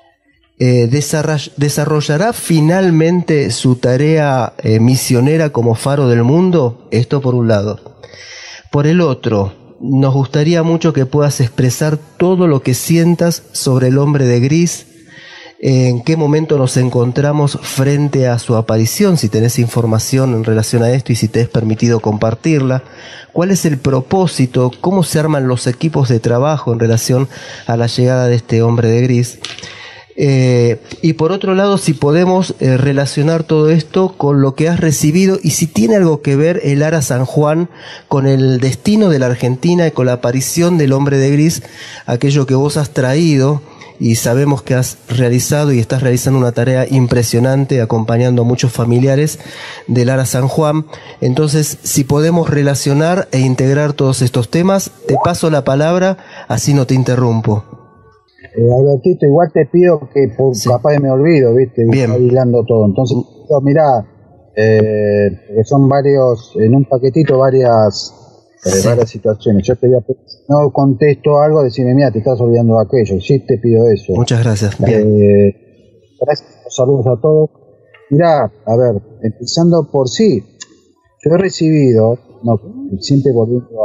desarrollará finalmente su tarea misionera como faro del mundo? Esto por un lado. Por el otro, nos gustaría mucho que puedas expresar todo lo que sientas sobre el hombre de gris, en qué momento nos encontramos frente a su aparición, si tenés información en relación a esto y si te es permitido compartirla, cuál es el propósito, cómo se arman los equipos de trabajo en relación a la llegada de este hombre de gris. Y por otro lado, si podemos relacionar todo esto con lo que has recibido y si tiene algo que ver el Ara San Juan con el destino de la Argentina y con la aparición del hombre de gris, aquello que vos has traído y sabemos que has realizado y estás realizando una tarea impresionante acompañando a muchos familiares del Ara San Juan. Entonces, si podemos relacionar e integrar todos estos temas, te paso la palabra, así no te interrumpo. Albertito, igual te pido que sí, capaz me olvido, ¿viste? Bien. Está hilando todo. Entonces, mirá, porque son varios, en un paquetito varias situaciones. Yo te voy a pedir, si no contesto algo, decime, mira, te estás olvidando de aquello. Sí, te pido eso. Muchas gracias. Bien. Gracias, saludos a todos. Mirá, a ver, empezando por sí, yo he recibido, siempre volviendo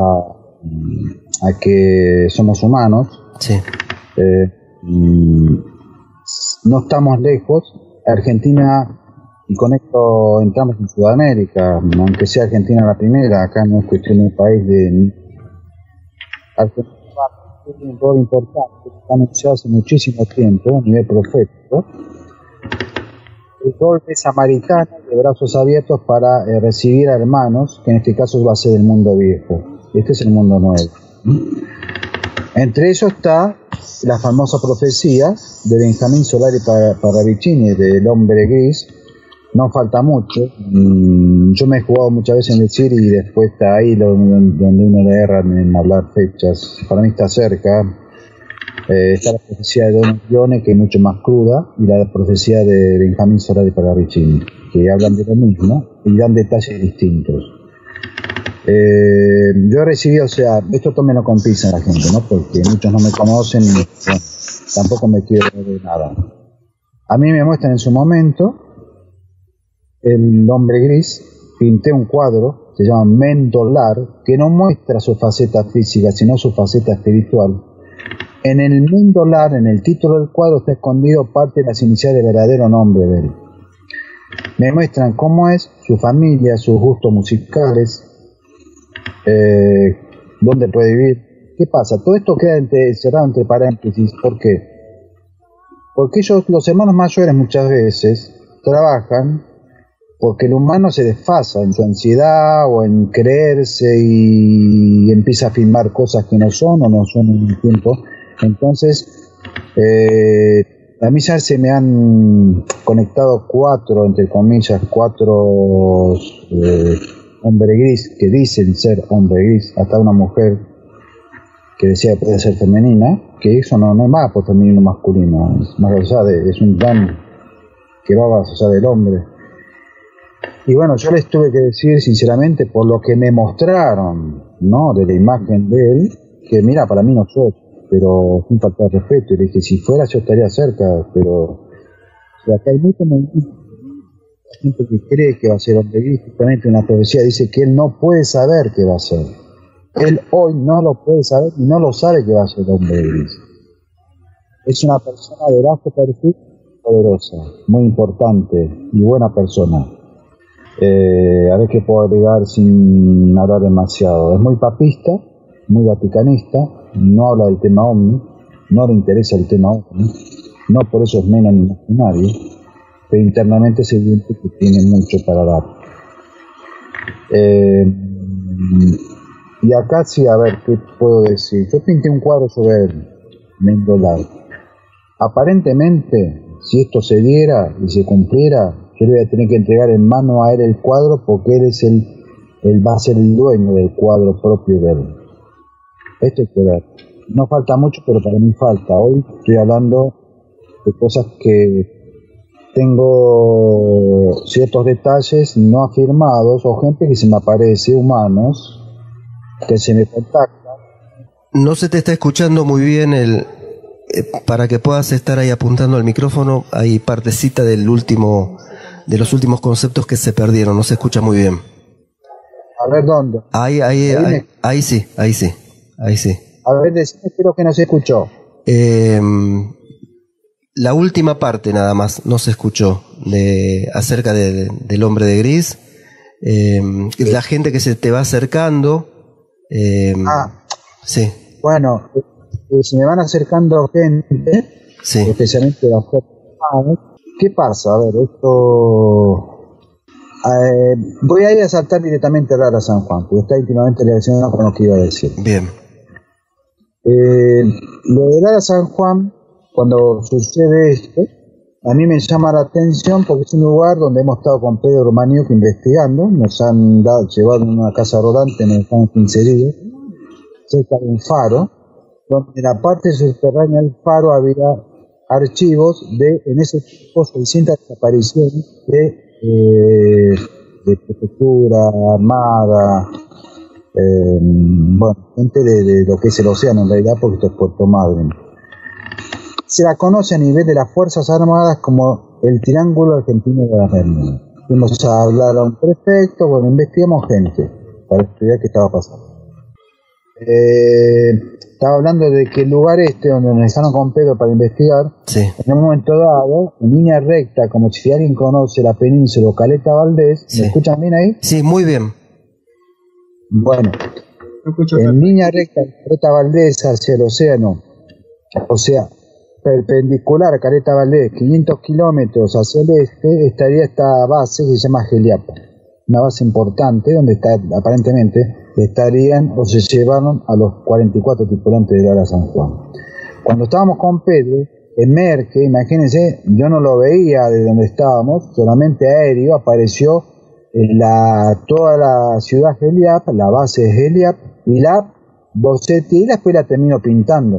a que somos humanos. Sí. No estamos lejos. Argentina, y con esto entramos en Sudamérica, aunque sea Argentina la primera, acá no es cuestión de un país de... Argentina tiene un rol importante, está anunciado hace muchísimo tiempo a nivel profético, el rol de samaritano, de brazos abiertos para recibir a hermanos, que en este caso va a ser el mundo viejo, este es el mundo nuevo. Entre ellos está la famosa profecía de Benjamín Solari Parravicini, del hombre gris. No falta mucho. Yo me he jugado muchas veces en decir y después está ahí donde uno le erra en hablar fechas. Para mí está cerca. Está la profecía de Don Gione, que es mucho más cruda, y la profecía de Benjamín Solari Parravicini, que hablan de lo mismo y dan detalles distintos. Yo he recibido, o sea, esto tómenlo con pinzas la gente, ¿no? Porque muchos no me conocen y bueno, tampoco me quiero de nada. A mí me muestran en su momento el hombre gris, pinté un cuadro, se llama Mendolar, que no muestra su faceta física, sino su faceta espiritual. En el Mendolar, en el título del cuadro, está escondido parte de las iniciales del verdadero nombre de él. Me muestran cómo es su familia, sus gustos musicales, dónde puede vivir. ¿Qué pasa? Todo esto queda cerrado entre paréntesis. ¿Por qué? Porque ellos, los hermanos mayores, muchas veces trabajan porque el humano se desfasa en su ansiedad o en creerse y empieza a filmar cosas que no son o no son en un tiempo. Entonces, a mí ya se me han conectado entre comillas, cuatro hombre gris, que dicen ser hombre gris, hasta una mujer que decía que puede ser femenina, que eso no es más por femenino masculino, es más allá es un don que va más allá del hombre. Y bueno, yo les tuve que decir sinceramente, por lo que me mostraron, ¿no?, de la imagen de él, que mira, para mí no soy, pero sin falta de respeto, y le dije, si fuera yo estaría cerca, pero o sea, acá hay mucha gente que cree que va a ser hombre gris. Justamente una profecía dice que él no puede saber qué va a ser. Él hoy no lo puede saber y no lo sabe que va a ser hombre gris. Es una persona de bajo perfil, poderosa, muy importante y buena persona. A ver qué puedo agregar sin hablar demasiado. Es muy papista, muy vaticanista, no habla del tema OVNI, no le interesa el tema OVNI, no por eso es menos ni más que nadie, pero internamente se siente que tiene mucho para dar. Y acá sí, a ver, ¿qué puedo decir? Yo pinté un cuadro sobre él, Mendolar. Aparentemente, si esto se diera y se cumpliera, yo le voy a tener que entregar en mano a él el cuadro, porque él es él va a ser el dueño del cuadro propio de él. Esto hay que ver. No falta mucho, pero para mí falta. Hoy estoy hablando de cosas que tengo ciertos detalles no afirmados o gente que se me aparece, humanos, que se me contactan. No se te está escuchando muy bien para que puedas estar ahí apuntando al micrófono, hay partecita de los últimos conceptos que se perdieron, no se escucha muy bien. A ver, ¿dónde? Ahí sí. A ver, decime, creo que no se escuchó. La última parte nada más no se escuchó acerca del hombre de gris, la gente que se te va acercando. Sí. Bueno, se me van acercando gente, sí, especialmente las personas. ¿Qué pasa? A ver, esto... voy a ir a saltar directamente a Lara San Juan, porque está íntimamente relacionado con lo que iba a decir. Bien. Lo de Lara San Juan, cuando sucede esto, a mí me llama la atención porque es un lugar donde hemos estado con Pedro Romaniuk investigando, nos han llevado a una casa rodante en el estamos 15 días, cerca de un faro, donde en la parte subterránea del faro había archivos en ese tiempo 600 desapariciones de prefectura, armada, gente de lo que es el océano en realidad, porque esto es Puerto Madryn. Se la conoce a nivel de las Fuerzas Armadas como el Triángulo Argentino de las Bermudas. Fuimos a hablar a un prefecto, investigamos gente para estudiar qué estaba pasando. Estaba hablando de que el lugar donde nos dejaron con Pedro para investigar, sí, en un momento dado, en línea recta, como si alguien conoce la península o Caleta Valdés, sí. ¿me escuchan bien ahí? Sí, muy bien. Bueno, en línea recta, Caleta Valdés hacia el océano, o sea, perpendicular a Caleta Valdés, 500 kilómetros hacia el este, estaría esta base que se llama Geliap, una base importante donde aparentemente estarían o se llevaron a los 44 tripulantes de Lara San Juan. Cuando estábamos con Pedro, en Merque, imagínense, yo no lo veía de donde estábamos, solamente aéreo, apareció toda la ciudad Geliap, la base de Geliap, y la boceté y después la termino pintando.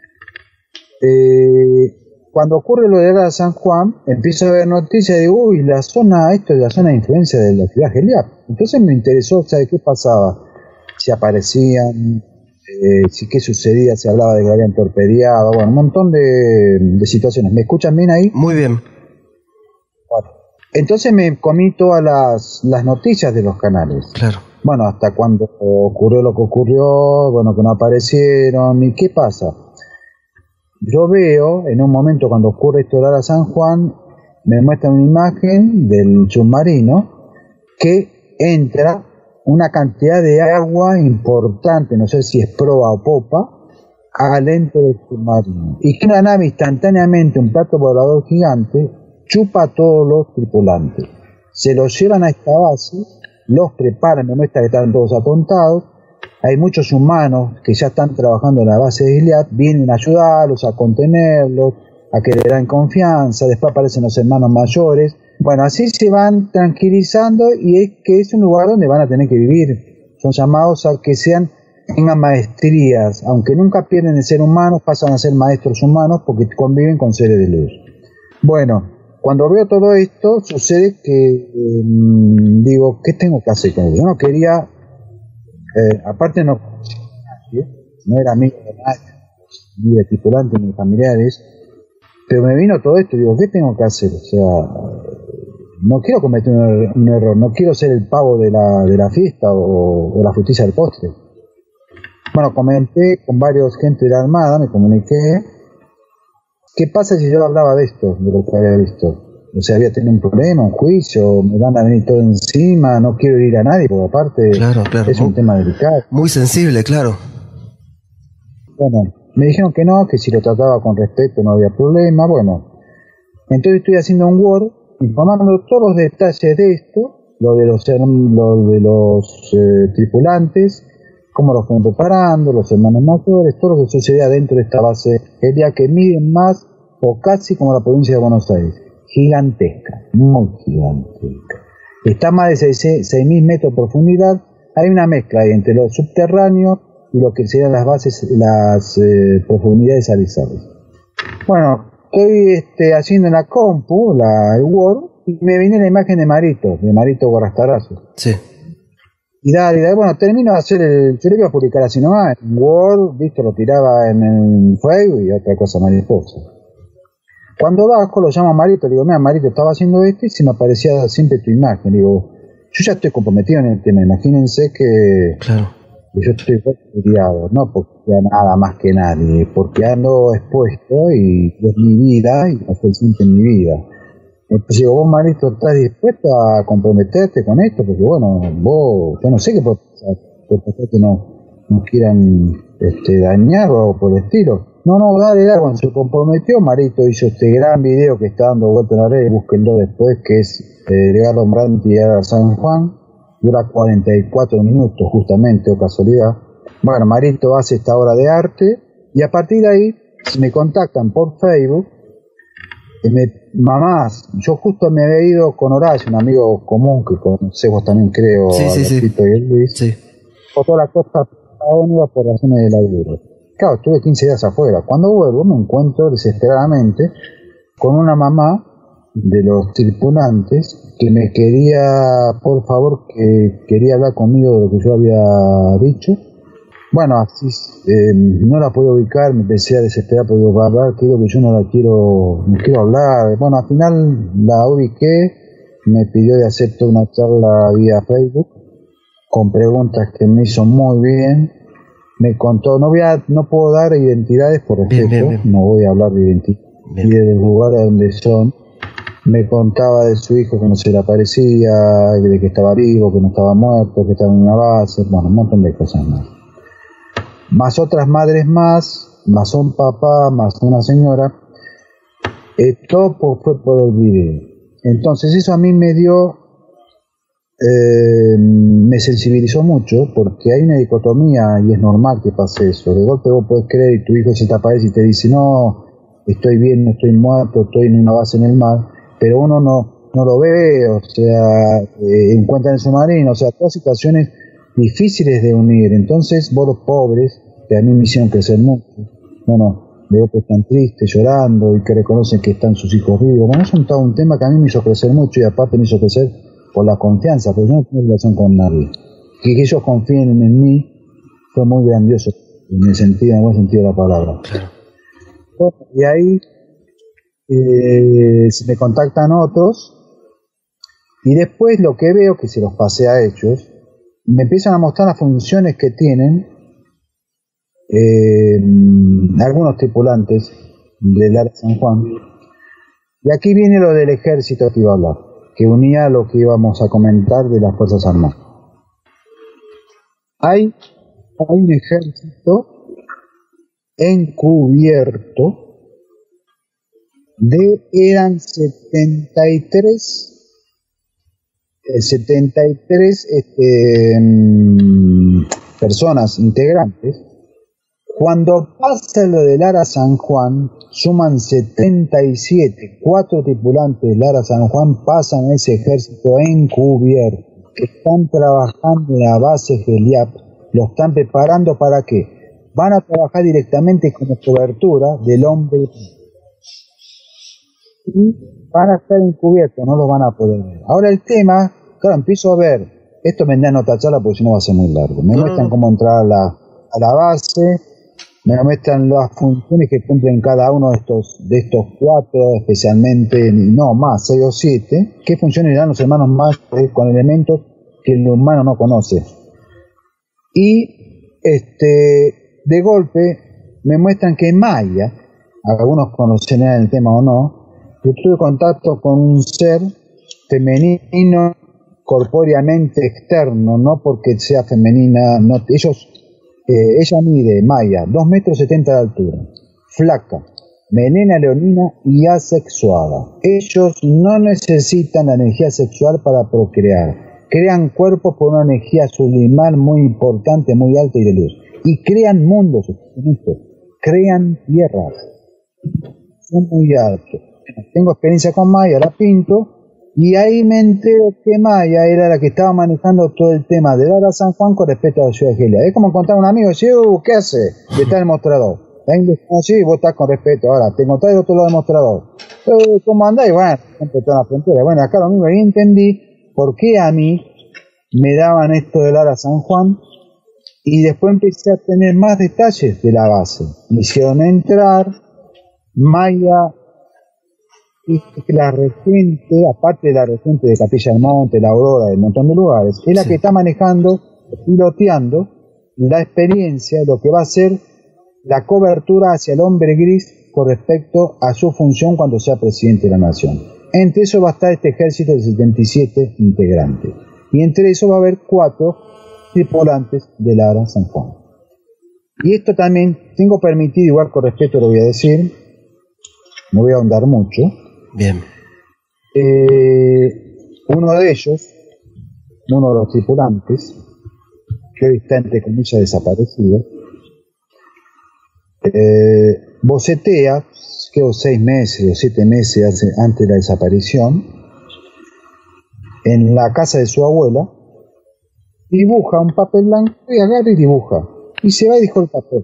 Cuando ocurre lo de Lara San Juan, empiezo a ver noticias y digo, esto es la zona de influencia de la ciudad Geliap. Entonces me interesó, ¿sabe qué pasaba? Si aparecían, qué sucedía, se hablaba de que habían torpedeado, un montón de situaciones. ¿Me escuchan bien ahí? Muy bien. Bueno, entonces me comí todas las noticias de los canales. Claro. Bueno, hasta cuando ocurrió lo que ocurrió, que no aparecieron, ¿y qué pasa? Yo veo, en un momento cuando ocurre esto de Lara San Juan, me muestran una imagen del submarino que entra una cantidad de agua importante, no sé si es proa o popa, adentro del submarino. Y que una nave instantáneamente, un plato volador gigante, chupa a todos los tripulantes. Se los llevan a esta base, los preparan, me muestra que están todos atontados. Hay muchos humanos que ya están trabajando en la base de Geliap, vienen a ayudarlos, a contenerlos, a que le dan confianza, después aparecen los hermanos mayores. Así se van tranquilizando y es que es un lugar donde van a tener que vivir. Son llamados a que tengan maestrías, aunque nunca pierden de ser humanos, pasan a ser maestros humanos porque conviven con seres de luz. Cuando veo todo esto, sucede que digo, ¿qué tengo que hacer con ellos? Yo no quería, aparte no conocía a nadie, no era amigo de nadie, ni de tripulantes ni de familiares, pero me vino todo esto y digo, ¿qué tengo que hacer? O sea, no quiero cometer un error, no quiero ser el pavo de la fiesta o la frutilla del postre. Comenté con varios gente de la Armada, me comuniqué. ¿Qué pasa si yo hablaba de esto, de lo que había visto? O sea, había tenido un problema, un juicio, me van a venir todo encima, no quiero ir a nadie, porque aparte claro, es un tema delicado. Muy sensible, claro. Me dijeron que no, que si lo trataba con respeto no había problema. Entonces estoy haciendo un Word informando todos los detalles de esto, lo de los tripulantes, cómo los fueron preparando, los hermanos mayores, todo lo que sucedía dentro de esta base aérea que miden más o casi como la provincia de Buenos Aires. Gigantesca, muy gigantesca. Está a más de 6.000 metros de profundidad. Hay una mezcla ahí entre lo subterráneo y lo que serían las bases, las profundidades abyssales. estoy haciendo en la compu, el Word, y me viene la imagen de Marito Gorrastarazo. Sí. Y dale, bueno, termino de hacer yo le iba a publicar así nomás, en Word, visto, lo tiraba en Facebook y otra cosa mariposa. Cuando bajo, lo llamo a Marito, le digo, mira, Marito, estaba haciendo esto y se me aparecía siempre tu imagen. Le digo, yo ya estoy comprometido en el tema, imagínense que, claro, que yo estoy estudiado, no porque sea nada más que nadie, porque ando expuesto y es mi vida y estoy siempre en mi vida. Entonces digo, vos, Marito, ¿estás dispuesto a comprometerte con esto? Porque bueno, vos, yo no sé qué puede pasar, que no quieran dañar o por el estilo. No, dale, cuando se comprometió, Marito hizo este gran video que está dando vuelta en la red, búsquenlo después, que es Edgardo Brandt y Ara San Juan, dura 44 minutos justamente, o casualidad. Bueno, Marito hace esta obra de arte, y a partir de ahí me contactan por Facebook, mamás, yo justo me había ido con Horacio, un amigo común que conocés vos también creo, sí. Y Luis, sí. por toda la costa patagónica por razones de laburo. Claro, estuve 15 días afuera. Cuando vuelvo me encuentro desesperadamente con una mamá de los tripulantes que me quería, por favor, que quería hablar conmigo de lo que yo había dicho. Bueno, así no la podía ubicar, me empecé a desesperar porque digo, hablar, creo que yo no quiero hablar. Bueno, al final la ubiqué, me pidió de hacer toda una charla vía Facebook con preguntas que me hizo muy bien. Me contó, no puedo dar identidades por respeto, bien. No voy a hablar de identidad y del lugar a donde son. Me contaba de su hijo que no se le aparecía, de que estaba vivo, que no estaba muerto, que estaba en una base, bueno, un montón de cosas más. Más otras madres más un papá, más una señora. Todo fue por el video. Entonces eso a mí me sensibilizó mucho, porque hay una dicotomía y es normal que pase eso. De golpe vos podés creer y tu hijo se te aparece y te dice, no, estoy bien, no estoy muerto, estoy en una base en el mar, pero uno no lo ve, o sea, encuentra en su submarino, o sea, todas situaciones difíciles de unir. Entonces vos los pobres, que a mí me hicieron crecer mucho, de golpe están tristes, llorando y que reconocen que están sus hijos vivos. Bueno, eso es todo un tema que a mí me hizo crecer mucho y aparte me hizo crecer por la confianza, porque yo no tengo relación con nadie. Que ellos confíen en mí fue muy grandioso, en el buen sentido de la palabra. Claro. Bueno, y ahí me contactan otros, y después lo que veo, que se los pasé a ellos, me empiezan a mostrar las funciones que tienen algunos tripulantes del área de San Juan. Y aquí viene lo del ejército que iba a hablar, que unía lo que íbamos a comentar de las Fuerzas Armadas. Hay un ejército encubierto eran 73 personas integrantes. Cuando pasa lo del Ara San Juan, suman 77, 4 tripulantes del Ara San Juan pasan a ese ejército encubierto, que están trabajando en la base Geliap, lo están preparando ¿para qué? Van a trabajar directamente como cobertura del hombre y van a estar encubiertos, no lo van a poder ver. Ahora el tema, claro, empiezo a ver, esto me da en otra charla porque si no va a ser muy largo, me muestran cómo entrar a la base, me muestran las funciones que cumplen cada uno de estos 4, especialmente, no más, 6 o 7, qué funciones dan los hermanos más con elementos que el humano no conoce. Y de golpe me muestran que Maya, algunos conocen el tema o no, yo tuve contacto con un ser femenino corpóreamente externo, no porque sea femenina, no, ella mide, Maya, 2,70 metros de altura, flaca, melena leonina y asexuada. Ellos no necesitan la energía sexual para procrear, crean cuerpos por una energía sublimal muy importante, muy alta y de luz, y crean mundos, crean tierras, son muy altos. Tengo experiencia con Maya, la pinto, y ahí me entero que Maya era la que estaba manejando todo el tema de Ara San Juan con respecto a la ciudad de Gelia. Es como contar a un amigo y decir, ¿qué hace? Y está en el mostrador. Sí, vos estás con respeto. Ahora, te encontrás del otro lado del mostrador. ¿Cómo andás? Y bueno, siempre toda la frontera. Bueno, acá lo mismo. Y entendí por qué a mí me daban esto del Ara San Juan. Y después empecé a tener más detalles de la base. Me hicieron entrar. Maya, la regente, aparte de la regente de Capilla del Monte, la Aurora, de un montón de lugares, es la que está manejando, piloteando la experiencia, lo que va a ser la cobertura hacia el hombre gris con respecto a su función cuando sea presidente de la nación. Entre eso va a estar este ejército de 77 integrantes. Y entre eso va a haber 4 tripulantes del Ara San Juan. Y esto también tengo permitido, igual con respeto lo voy a decir, no voy a ahondar mucho. Bien. Uno de ellos, uno de los tripulantes, que hoy está entre comillas desaparecido, bocetea, creo 6 meses o 7 meses antes de la desaparición, en la casa de su abuela, dibuja un papel blanco y agarra y dibuja. Y se va y dejó el papel.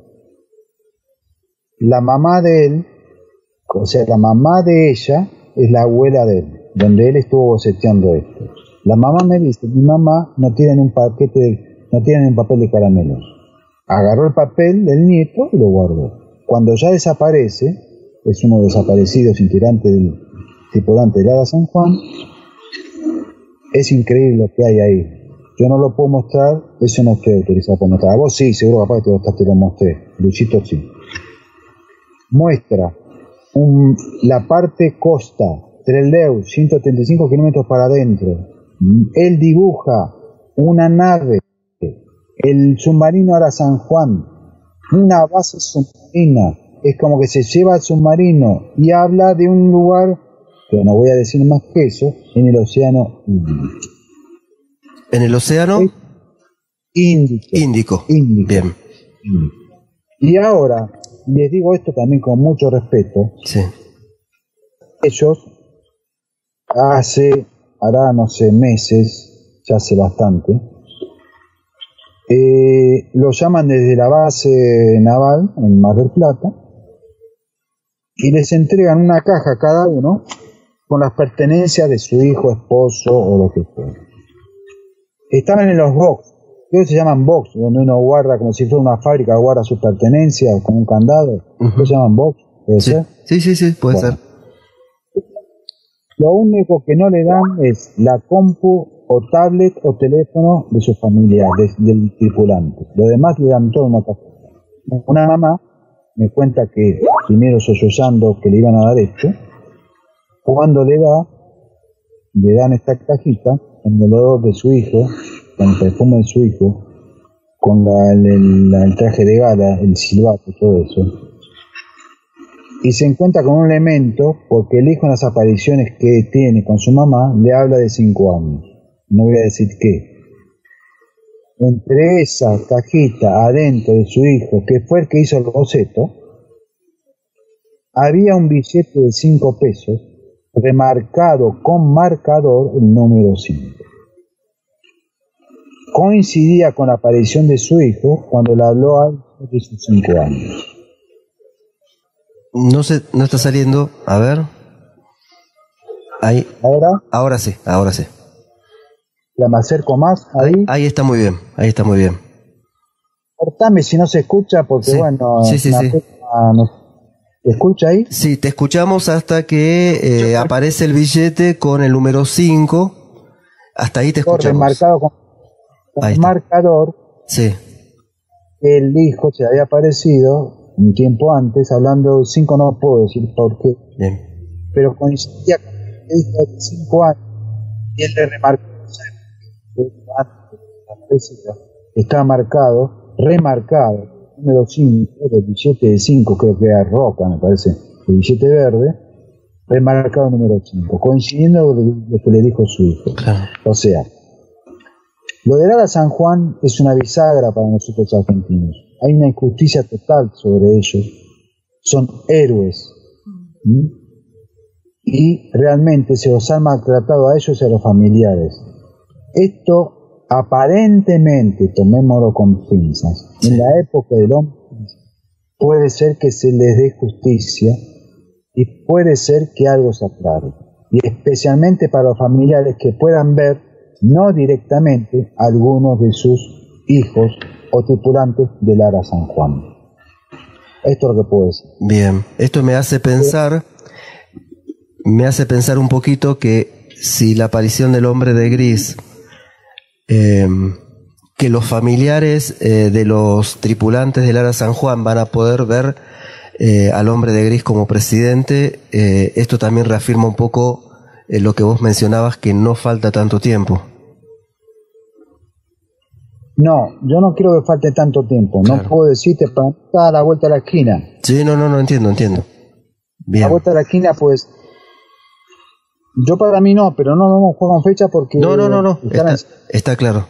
La mamá de él, o sea, la mamá de ella es la abuela de él, donde él estuvo boceteando esto. La mamá me dice, mi mamá no tiene un paquete, no tiene un papel de caramelos. Agarró el papel del nieto y lo guardó. Cuando ya desaparece, es uno de los desaparecidos integrantes del tripulante del Ara San Juan, es increíble lo que hay ahí. Yo no lo puedo mostrar, eso no estoy autorizado para mostrar. A vos sí, seguro capaz que te lo mostré. Luchito sí. Muestra la parte costa, Trelew, 135 kilómetros para adentro. Él dibuja una nave, el submarino Ara San Juan, una base submarina. Es como que se lleva el submarino y habla de un lugar, que no voy a decir más que eso, en el océano Índico. ¿En el océano? Índico. Bien. Y ahora, les digo esto también con mucho respeto. Sí. Ellos, hará no sé, meses, ya hace bastante, lo llaman desde la base naval en Mar del Plata y les entregan una caja a cada uno con las pertenencias de su hijo, esposo o lo que sea. Estaban en los box, que se llaman box, donde uno guarda como si fuera una fábrica, guarda sus pertenencias con un candado. ¿Qué se llaman box? ¿Puede ser? Sí, puede ser. Lo único que no le dan es la compu o tablet o teléfono de su familia, del tripulante. Lo demás le dan todo una caja. Una mamá me cuenta que primero sollozando que le iban a dar esto, cuando le dan esta cajita con el olor de su hijo, con el perfume de su hijo, con el traje de gala, el silbato, todo eso. Y se encuentra con un elemento, porque el hijo en las apariciones que tiene con su mamá, le habla de 5 años. No voy a decir qué. Entre esa cajita adentro de su hijo, que fue el que hizo el boceto, había un billete de 5 pesos, remarcado con marcador el número 5. Coincidía con la aparición de su hijo cuando le habló a él de sus 5 años. No está saliendo. A ver. Ahí. Ahora sí. ¿La me acerco más? Ahí está muy bien. Cortame si no se escucha, porque sí. bueno. Sí. ¿Te escucha ahí? Sí, te escuchamos hasta que aparece el billete con el número 5. Hasta ahí te escuchamos. Remarcado con el marcador. Sí. El hijo se había aparecido un tiempo antes, hablando de 5, no puedo decir por qué. Bien. Pero coincidía con el hijo de 5 años y él le remarcó, estaba remarcado, número 5, el billete de 5, creo que era Roca, me parece, el billete verde, remarcado número 5, coincidiendo con lo que le dijo su hijo. Claro. O sea, lo del Ara San Juan es una bisagra para nosotros argentinos. Hay una injusticia total sobre ellos. Son héroes. Y realmente se los han maltratado a ellos y a los familiares. Esto, aparentemente, tomémoslo con pinzas, en la época del hombre, puede ser que se les dé justicia y puede ser que algo se aclare. Y especialmente para los familiares que puedan ver, no directamente, algunos de sus hijos o tripulantes del Ara San Juan. Esto es lo que puedo decir. Bien, esto me hace pensar un poquito que si la aparición del hombre de gris, que los familiares de los tripulantes del Ara San Juan van a poder ver al hombre de gris como presidente, esto también reafirma un poco lo que vos mencionabas, que no falta tanto tiempo. No, yo no quiero que falte tanto tiempo. Claro. No puedo decirte para estar a la vuelta de la esquina. Sí, no, entiendo. Bien. A la vuelta de la esquina, pues, yo para mí no, pero no vamos a jugar con fecha porque... No. Está claro.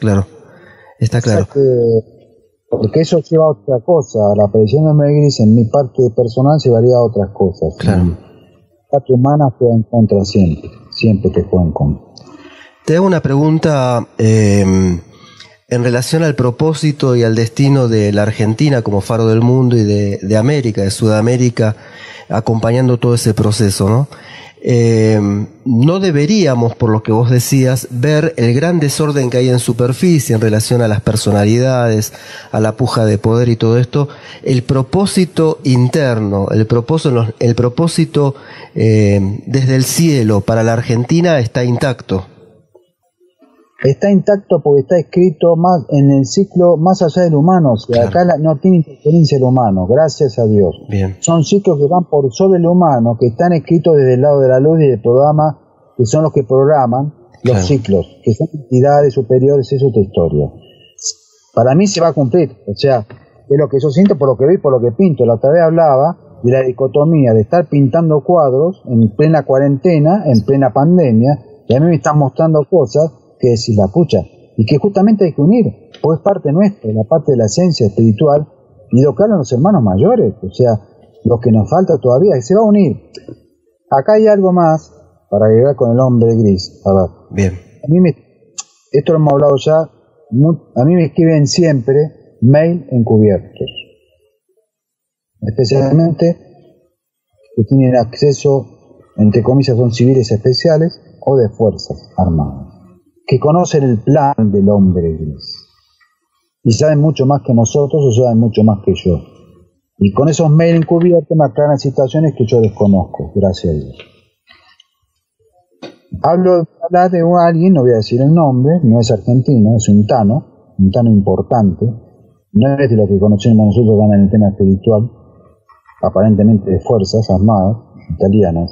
Porque eso lleva a otra cosa. La aparición de hombre gris en mi parte personal llevaría a otras cosas. Claro. La parte humana juega en contra siempre te juega en contra. Te hago una pregunta en relación al propósito y al destino de la Argentina como faro del mundo y de América, de Sudamérica, acompañando todo ese proceso, ¿no? No deberíamos, por lo que vos decías, ver el gran desorden que hay en superficie en relación a las personalidades, a la puja de poder y todo esto. El propósito interno, el propósito desde el cielo para la Argentina está intacto. Está intacto porque está escrito más en el ciclo más allá del humano. O sea, claro. Acá no tiene interferencia el humano, gracias a Dios. Bien. Son ciclos que van por sobre el humano, que están escritos desde el lado de la luz y del programa, que son los que programan los ciclos, que son entidades superiores, es otra historia. Para mí se va a cumplir, o sea, es lo que yo siento por lo que vi, por lo que pinto. La otra vez hablaba de la dicotomía de estar pintando cuadros en plena cuarentena, en plena pandemia, y a mí me están mostrando cosas que decir la pucha, y que justamente hay que unir, pues es parte nuestra, la parte de la esencia espiritual, y lo que hablan los hermanos mayores, o sea, lo que nos falta todavía, que se va a unir. Acá hay algo más para agregar con el hombre gris. A ver, bien. Esto lo hemos hablado ya, a mí me escriben siempre mail encubiertos, especialmente que tienen acceso, entre comillas, son civiles especiales o de fuerzas armadas, que conocen el plan del hombre gris y saben mucho más que nosotros o saben mucho más que yo, y con esos mails encubiertos me aclaran situaciones que yo desconozco, gracias a Dios. Hablo de alguien, no voy a decir el nombre, no es argentino, es un tano importante, no es de lo que conocemos nosotros en el tema espiritual, aparentemente de fuerzas armadas italianas.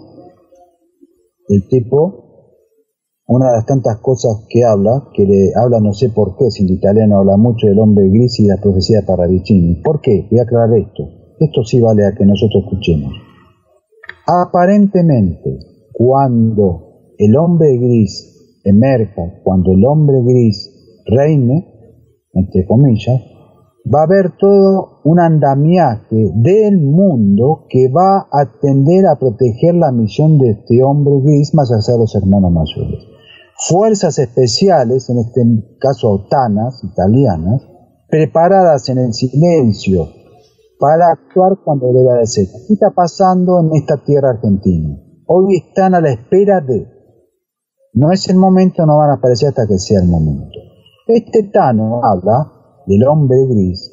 El tipo, una de las tantas cosas que habla no sé por qué, si el italiano habla mucho del hombre gris y la profecía de Parravicini. ¿Por qué? Voy a aclarar esto sí vale a que nosotros escuchemos. Aparentemente, cuando el hombre gris emerja, cuando el hombre gris reine, entre comillas, va a haber todo un andamiaje del mundo que va a tender a proteger la misión de este hombre gris más allá de los hermanos mayores. Fuerzas especiales, en este caso otanas, italianas, preparadas en el silencio para actuar cuando deba de ser. ¿Qué está pasando en esta tierra argentina? Hoy están a la espera de... No es el momento, no van a aparecer hasta que sea el momento. Este Tano habla del hombre gris,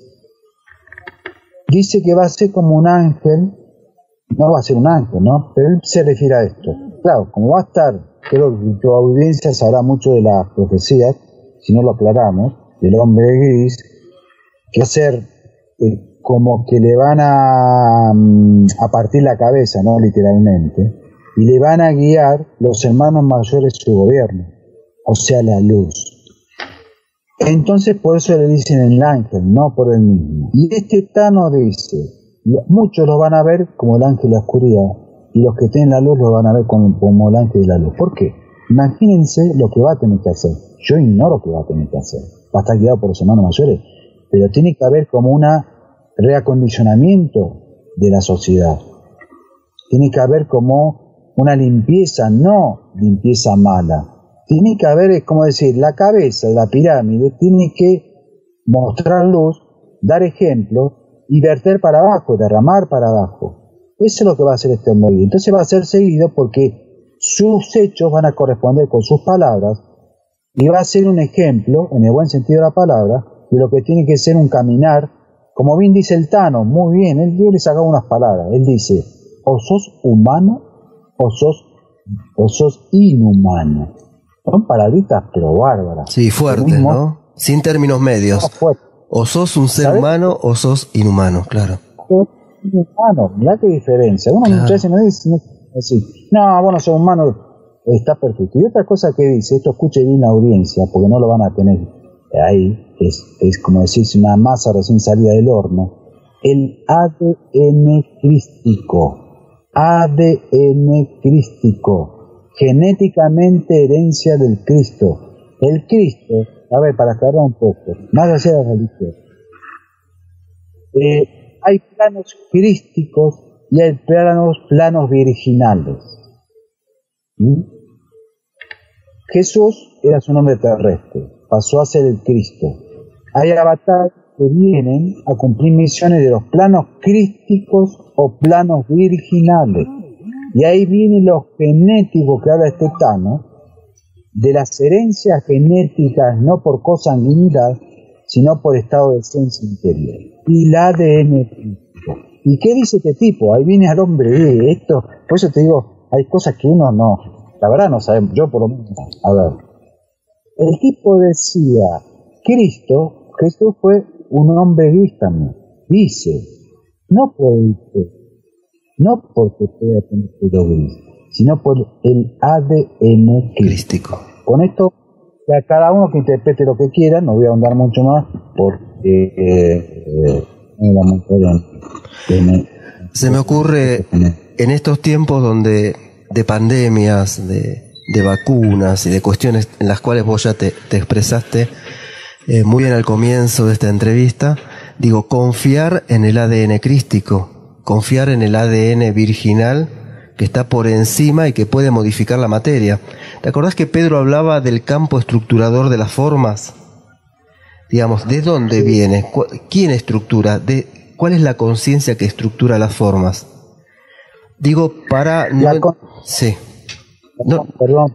dice que va a ser como un ángel, no va a ser un ángel, ¿no? Pero él se refiere a esto. Claro, como va a estar, creo que tu audiencia sabrá mucho de las profecías, si no lo aclaramos, del hombre gris, que va a ser como que le van a partir la cabeza, ¿no? Literalmente, y le van a guiar los hermanos mayores de su gobierno, o sea, la luz. Entonces por eso le dicen el ángel, no por el mismo. Y este Tano dice, muchos lo van a ver como el ángel de la oscuridad, y los que tienen la luz lo van a ver como el ángel de la luz. ¿Por qué? Imagínense lo que va a tener que hacer. Yo ignoro lo que va a tener que hacer. Va a estar guiado por los hermanos mayores, pero tiene que haber como un reacondicionamiento de la sociedad. Tiene que haber como una limpieza, no limpieza mala. Tiene que haber, es como decir, la cabeza de la pirámide tiene que mostrar luz, dar ejemplo, y verter para abajo, derramar para abajo. Eso es lo que va a hacer este hombre. Entonces va a ser seguido porque sus hechos van a corresponder con sus palabras y va a ser un ejemplo, en el buen sentido de la palabra, de lo que tiene que ser un caminar. Como bien dice el Tano, muy bien, yo le sacaba unas palabras. Él dice, o sos humano o sos inhumano. Son palabritas pero bárbaras. Sí, fuertes, ¿no? Sin términos medios. O sos un ser humano o sos inhumano, claro. Inhumano, mirá qué diferencia. Uno muchas veces me dice, no, vos no sos humano, está perfecto. Y otra cosa que dice, esto escuche bien la audiencia, porque no lo van a tener ahí, es como decirse una masa recién salida del horno. El ADN crístico, genéticamente herencia del Cristo. El Cristo, a ver, para aclarar un poco, más allá de la religión, hay planos crísticos y hay planos virginales. Jesús era su nombre terrestre, pasó a ser el Cristo. Hay avatares que vienen a cumplir misiones de los planos crísticos o planos virginales. Y ahí viene lo genético que habla este Tano, de las herencias genéticas no por consanguinidad, sino por estado de esencia interior. Y el ADN crístico. ¿Y qué dice este tipo? Ahí viene al hombre, esto, por eso te digo, hay cosas que uno no, la verdad no sabemos, yo por lo menos, a ver. El tipo decía, Jesús fue un hombre gris también, dice, no porque pueda tener pelo gris, sino por el ADN crístico. Con esto, a cada uno que interprete lo que quiera, no voy a ahondar mucho más, porque se me ocurre en estos tiempos donde de pandemias, de vacunas y de cuestiones en las cuales vos ya te expresaste muy bien al comienzo de esta entrevista, digo, confiar en el ADN crístico, confiar en el ADN virginal que está por encima y que puede modificar la materia. ¿Te acordás que Pedro hablaba del campo estructurador de las formas? Digamos, ¿de dónde viene? ¿Quién estructura? ¿Cuál es la conciencia que estructura las formas? Digo, para... Sí. Perdón,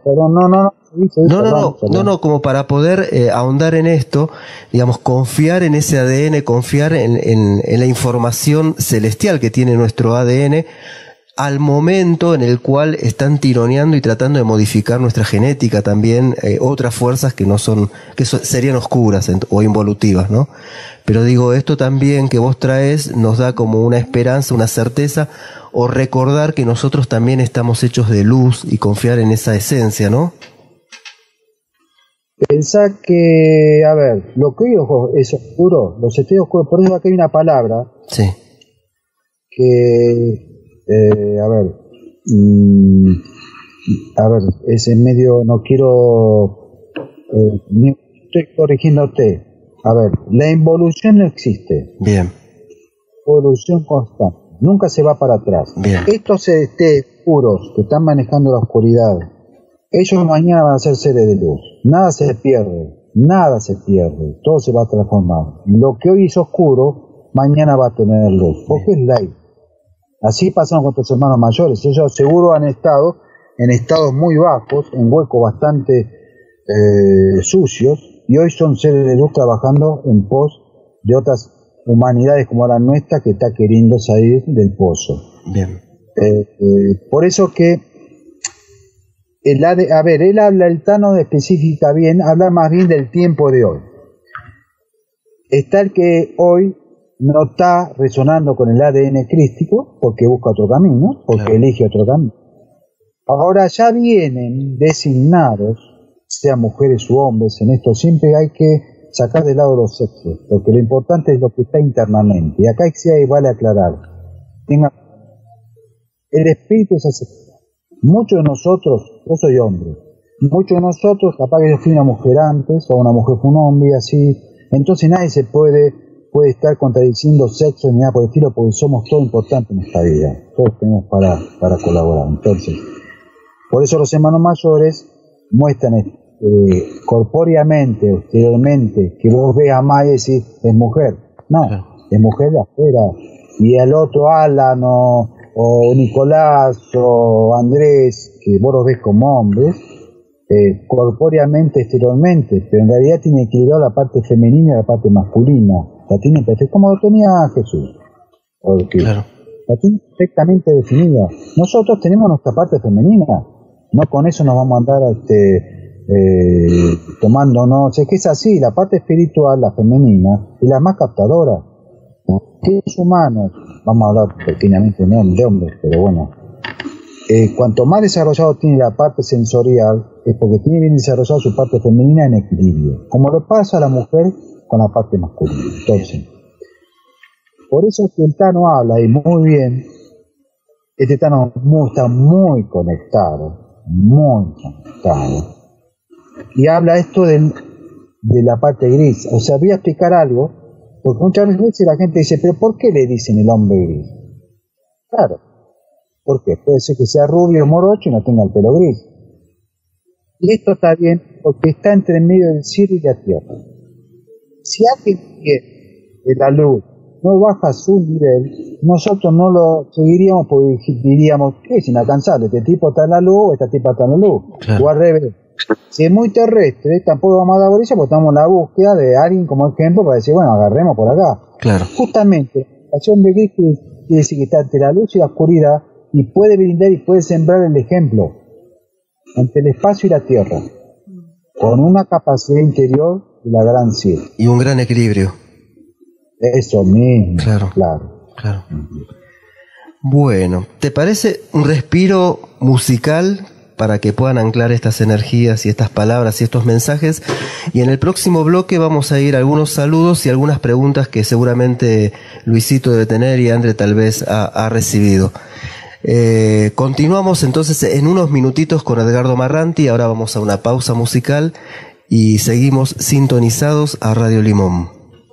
no, como para poder ahondar en esto, digamos, confiar en ese ADN, confiar en la información celestial que tiene nuestro ADN al momento en el cual están tironeando y tratando de modificar nuestra genética también, otras fuerzas que no son, serían oscuras o involutivas, ¿no? Pero digo, esto también que vos traes nos da como una esperanza, una certeza, o recordar que nosotros también estamos hechos de luz y confiar en esa esencia, ¿no? Pensá que, a ver, lo que digo es oscuro, los estoy oscuros, por eso aquí hay una palabra. Sí. Que, es en medio, no quiero, estoy corrigiéndote. A ver, la involución no existe. Bien. Evolución constante. Nunca se va para atrás. Bien. Estos puros que están manejando la oscuridad, ellos mañana van a ser seres de luz. Nada se pierde, todo se va a transformar. Lo que hoy es oscuro, mañana va a tener luz, porque es ley. Así pasaron con tus hermanos mayores. Ellos seguro han estado en estados muy bajos, en huecos bastante sucios, y hoy son seres de luz trabajando en pos de otras humanidades como la nuestra que está queriendo salir del pozo. Bien. Por eso que él habla, el Tano especifica bien, habla más bien del tiempo de hoy. Está el que hoy no está resonando con el ADN crístico porque busca otro camino, porque elige otro camino. Ahora ya vienen designados, sean mujeres u hombres, en esto siempre hay que sacar de lado los sexos, porque lo importante es lo que está internamente. Y acá sí vale aclarar. El espíritu es asexual. Muchos de nosotros, yo soy hombre, muchos de nosotros, capaz que yo fui una mujer antes, o una mujer fue un hombre, así. Entonces nadie se puede estar contradiciendo sexo ni nada por el estilo, porque somos todos importantes en esta vida. Todos tenemos para colaborar. Entonces, por eso los hermanos mayores muestran corpóreamente, exteriormente, que vos veas a Maya y decís, es mujer. No, es mujer de afuera, y el otro Alan o Nicolás o Andrés, que vos los ves como hombres, corpóreamente, exteriormente, pero en realidad tiene equilibrado la parte femenina y la parte masculina, la tiene perfecta, como lo tenía Jesús, porque claro. La tiene perfectamente definida. Nosotros tenemos nuestra parte femenina, no con eso nos vamos a andar tomándonos, es que es así, la parte espiritual, la femenina, es la más captadora. Los humanos, vamos a hablar pequeñamente de hombres, pero bueno, cuanto más desarrollado tiene la parte sensorial, es porque tiene bien desarrollada su parte femenina en equilibrio, como le pasa a la mujer con la parte masculina. Entonces, por eso que el Tano habla, y muy bien, este Tano está muy conectado, y habla esto de la parte gris. O sea, voy a explicar algo, porque muchas veces la gente dice, pero ¿por qué le dicen el hombre gris? Claro, ¿por qué? Puede ser que sea rubio, morocho y no tenga el pelo gris. Y esto está bien porque está entre el medio del cielo y la tierra. Si alguien quiere que la luz no baja su nivel, nosotros no lo seguiríamos porque diríamos, ¿qué es inalcanzable? ¿Este tipo está en la luz o esta tipa está en la luz? Claro. O al revés. Si es muy terrestre, tampoco vamos a dar bolilla porque estamos en la búsqueda de alguien como ejemplo para decir, bueno, agarremos por acá. Claro. Justamente, la acción de gris quiere decir que está entre la luz y la oscuridad y puede brindar y puede sembrar el ejemplo entre el espacio y la tierra, con una capacidad interior de la gran cielo. Y un gran equilibrio. Eso mismo, claro. Bueno, ¿te parece un respiro musical para que puedan anclar estas energías y estas palabras y estos mensajes? Y en el próximo bloque vamos a ir a algunos saludos y algunas preguntas que seguramente Luisito debe tener y André tal vez ha recibido. Continuamos entonces en unos minutitos con Edgardo Marranti. Ahora vamos a una pausa musical y seguimos sintonizados a Radio Limón.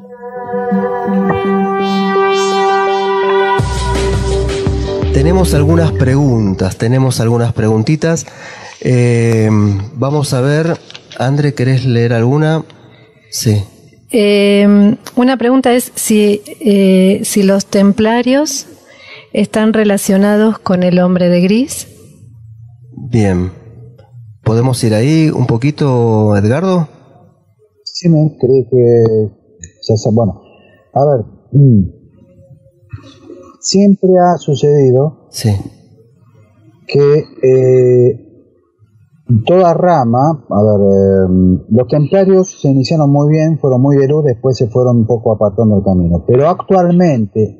Tenemos algunas preguntitas. Vamos a ver, André, ¿querés leer alguna? Sí. Una pregunta es si los templarios están relacionados con el hombre de gris. Bien. ¿Podemos ir ahí un poquito, Edgardo? Sí, me creo que... Bueno, a ver... Siempre ha sucedido que toda rama, los templarios se iniciaron muy bien, fueron muy de luz, después se fueron un poco apartando el camino. Pero actualmente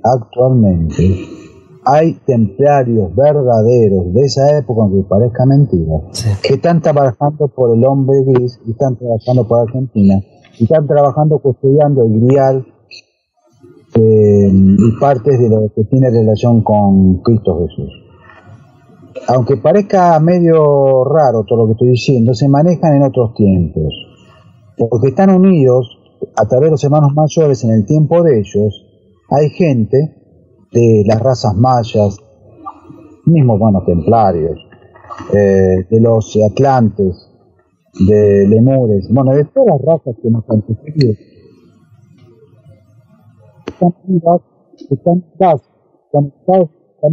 hay templarios verdaderos de esa época, aunque parezca mentira, que están trabajando por el hombre gris, y están trabajando por Argentina, y están trabajando custodiando el grial y partes de lo que tiene relación con Cristo Jesús. Aunque parezca medio raro todo lo que estoy diciendo, se manejan en otros tiempos, porque están unidos a través de los hermanos mayores. En el tiempo de ellos hay gente de las razas mayas, mismos templarios, de los atlantes, de lemures, de todas las razas que nos han sucedido. Están conectados,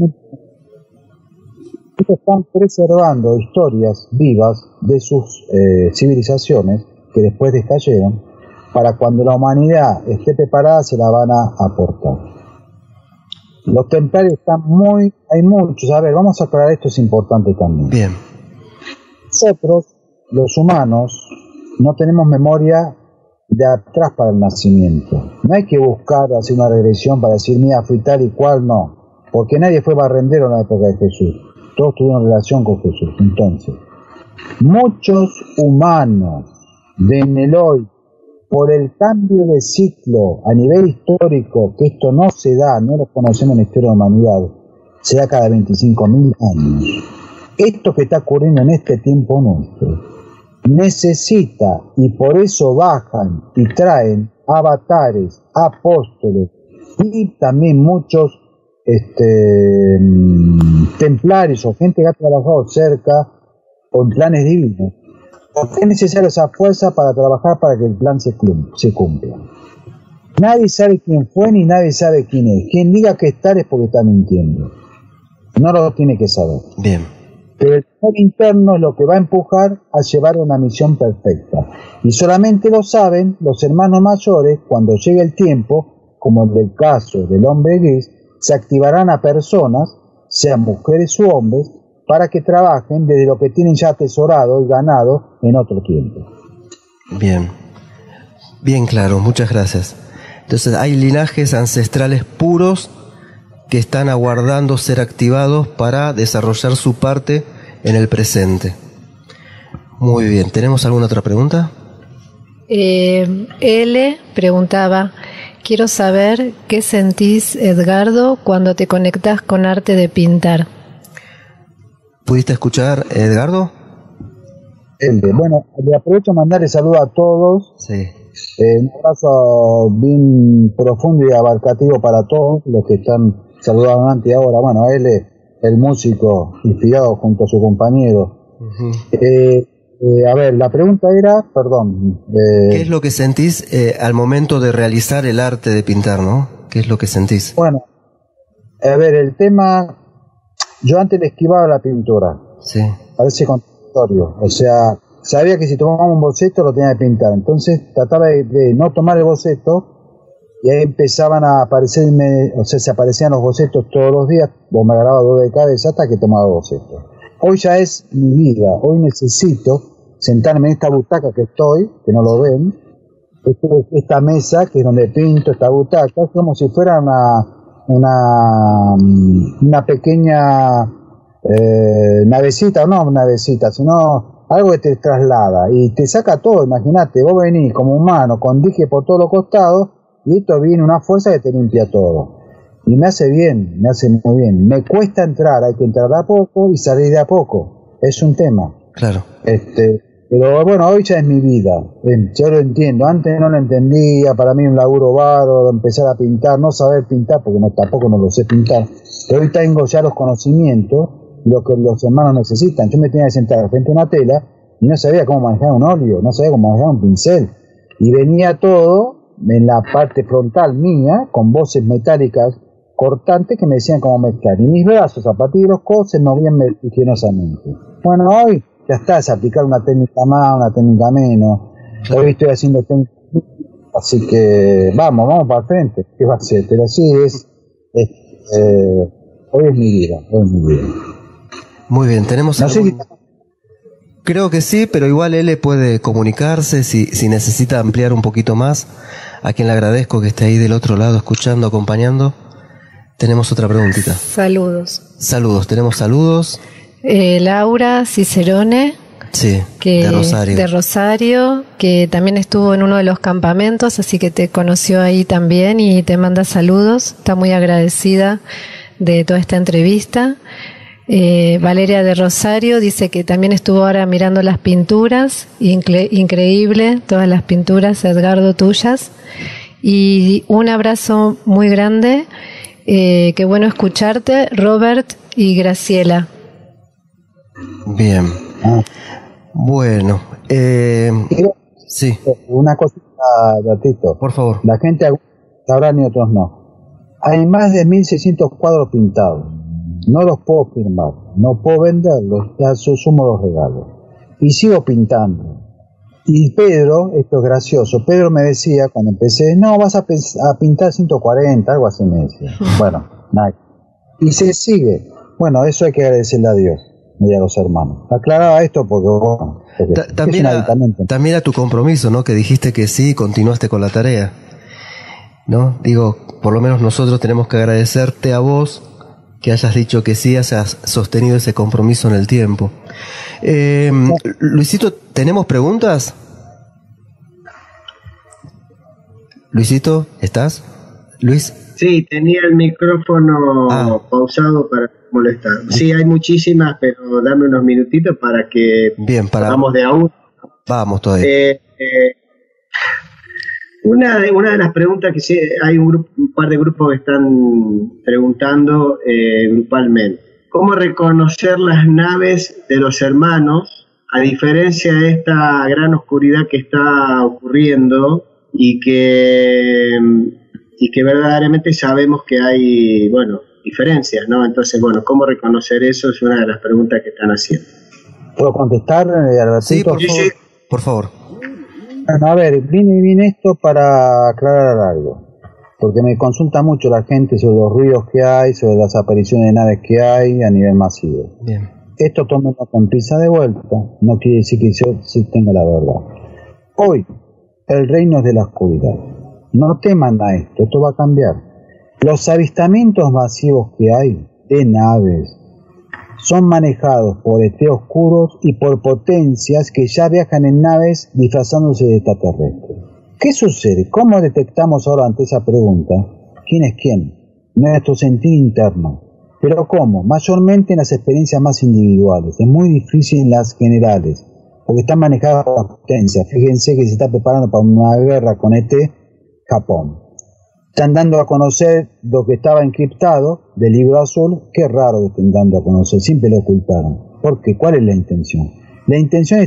están preservando historias vivas de sus civilizaciones que después descayeron, para cuando la humanidad esté preparada se la van a aportar. Los templarios están hay muchos. A ver, vamos a aclarar esto, es importante también. Bien. Nosotros, los humanos, no tenemos memoria de atrás para el nacimiento. No hay que buscar hacer una regresión para decir, mira, fui tal y cual, no. Porque nadie fue barrendero en la época de Jesús. Todos tuvieron relación con Jesús. Entonces, muchos humanos de hoy, por el cambio de ciclo a nivel histórico, que esto no se da, no lo conocemos en la historia de la humanidad, se da cada 25.000 años. Esto que está ocurriendo en este tiempo nuestro, necesita, y por eso bajan y traen avatares, apóstoles y también muchos templarios o gente que ha trabajado cerca con planes divinos, porque es necesaria esa fuerza para trabajar para que el plan se cumpla. Nadie sabe quién fue ni nadie sabe quién es. Quien diga que es tal es porque está mintiendo. No lo tiene que saber. Bien. Pero el poder interno es lo que va a empujar a llevar una misión perfecta. Y solamente lo saben los hermanos mayores cuando llegue el tiempo, como el del caso del hombre gris, se activarán a personas, sean mujeres u hombres, para que trabajen desde lo que tienen ya atesorado y ganado en otro tiempo. Bien. Bien claro, muchas gracias. Entonces hay linajes ancestrales puros que están aguardando ser activados para desarrollar su parte en el presente. Muy bien, ¿tenemos alguna otra pregunta? L preguntaba, quiero saber qué sentís, Edgardo, cuando te conectás con arte de pintar. ¿Pudiste escuchar, Edgardo? Bueno, le aprovecho a mandarle saludos a todos. Sí. Un abrazo bien profundo y abarcativo para todos los que están saludando antes y ahora. Bueno, él es el músico inspirado junto a su compañero. A ver, la pregunta era, perdón. ¿Qué es lo que sentís al momento de realizar el arte de pintar, no? ¿Qué es lo que sentís? Bueno, a ver, el tema, yo antes le esquivaba la pintura. Sí. Parece contradictorio. O sea, sabía que si tomaba un boceto lo tenía que pintar. Entonces trataba de no tomar el boceto. Y ahí empezaban a aparecerme, o sea, se aparecían los bocetos todos los días, o me agarraba dolor de cabeza hasta que tomaba bocetos. Hoy ya es mi vida, hoy necesito sentarme en esta butaca que estoy, que no lo ven, esta mesa que es donde pinto, esta butaca, es como si fuera una pequeña navecita, o no navecita, sino algo que te traslada y te saca todo. Imagínate, vos venís como humano con dije por todos los costados, y esto viene una fuerza que te limpia todo. Y me hace bien, me hace muy bien. Me cuesta entrar, hay que entrar de a poco y salir de a poco. Es un tema. Claro. Pero bueno, hoy ya es mi vida. Yo lo entiendo. Antes no lo entendía, para mí un laburo bárbaro, empezar a pintar, no saber pintar, porque tampoco no lo sé pintar. Pero hoy tengo ya los conocimientos, lo que los hermanos necesitan. Yo me tenía que sentar frente a una tela y no sabía cómo manejar un óleo, no sabía cómo manejar un pincel. Y venía todo en la parte frontal mía, con voces metálicas cortantes que me decían cómo mezclar. Y mis brazos, a partir de los codos, se movían vertiginosamente. Bueno, hoy ya está, es aplicar una técnica más, una técnica menos. Hoy estoy haciendo técnica, así que vamos para el frente. ¿Qué va a ser? Pero sí, hoy es mi vida, hoy es mi vida. Muy bien, tenemos no sé si... Creo que sí, pero igual él puede comunicarse si necesita ampliar un poquito más. A quien le agradezco que esté ahí del otro lado escuchando, acompañando. Tenemos otra preguntita. Saludos. Saludos, tenemos saludos. Laura Cicerone. Sí, de Rosario. De Rosario, que también estuvo en uno de los campamentos, así que te conoció ahí también y te manda saludos. Está muy agradecida de toda esta entrevista. Valeria de Rosario dice que también estuvo ahora mirando las pinturas, increíble, todas las pinturas, Edgardo, tuyas. Y un abrazo muy grande, qué bueno escucharte, Robert y Graciela. Bien, bueno, sí. Una cosita, Gatito. Por favor. La gente sabrá ni otros no. Hay más de 1.600 cuadros pintados. No los puedo firmar, no puedo venderlos, ya sumo los regalos. Y sigo pintando. Y Pedro, esto es gracioso, Pedro me decía cuando empecé, no, vas a pintar 140, algo así me decía. Bueno, nada. Y se sigue. Bueno, eso hay que agradecerle a Dios y a los hermanos. Aclaraba esto porque, bueno, también a tu compromiso, ¿no? Que dijiste que sí, continuaste con la tarea, ¿no? Digo, por lo menos nosotros tenemos que agradecerte a vos que hayas dicho que sí, hayas sostenido ese compromiso en el tiempo. Luisito, ¿tenemos preguntas? Luisito, ¿estás? Luis. Sí, tenía el micrófono pausado para molestar. Sí, hay muchísimas, pero dame unos minutitos para que vamos de a uno. Vamos todavía. Una de las preguntas que sí, hay un par de grupos que están preguntando grupalmente. ¿Cómo reconocer las naves de los hermanos a diferencia de esta gran oscuridad que está ocurriendo y que verdaderamente sabemos que hay, bueno, diferencias, ¿no? Entonces, bueno, ¿cómo reconocer eso? Es una de las preguntas que están haciendo. ¿Puedo contestar, Albertito? Sí, por favor. Bueno, a ver, vine esto para aclarar algo, porque me consulta mucho la gente sobre los ruidos que hay, sobre las apariciones de naves que hay a nivel masivo. Bien. Esto tómenlo con prisa de vuelta, no quiere decir que yo sí tenga la verdad. Hoy, el reino es de la oscuridad. No teman a esto va a cambiar. Los avistamientos masivos que hay de naves son manejados por oscuros y por potencias que ya viajan en naves disfrazándose de extraterrestres. ¿Qué sucede? ¿Cómo detectamos ahora ante esa pregunta quién es quién? Nuestro sentir interno. ¿Pero cómo? Mayormente en las experiencias más individuales. Es muy difícil en las generales, porque están manejadas por las potencias. Fíjense que se está preparando para una guerra con Japón. Están dando a conocer lo que estaba encriptado del libro azul. Qué raro que estén dando a conocer, siempre lo ocultaron. ¿Por qué? ¿Cuál es la intención? La intención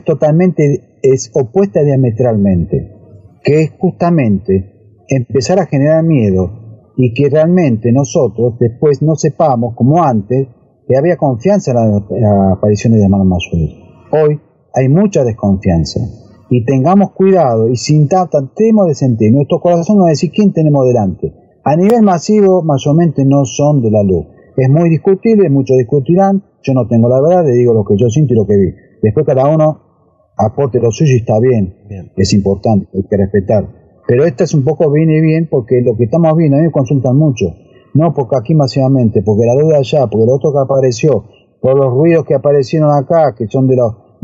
es opuesta diametralmente, que es justamente empezar a generar miedo y que realmente nosotros después no sepamos, como antes, que había confianza en las apariciones de hermanos mayores. Hoy hay mucha desconfianza. Y tengamos cuidado y tratemos de sentir. Nuestro corazón nos va a decir quién tenemos delante. A nivel masivo, mayormente no son de la luz. Es muy discutible, muchos discutirán. Yo no tengo la verdad, le digo lo que yo siento y lo que vi. Después cada uno aporte lo suyo y está bien. Es importante, hay que respetar. Pero esta es un poco bien porque lo que estamos viendo, a mí me consultan mucho. No porque aquí masivamente, porque la luz de allá, porque lo otro que apareció, por los ruidos que aparecieron acá, que son de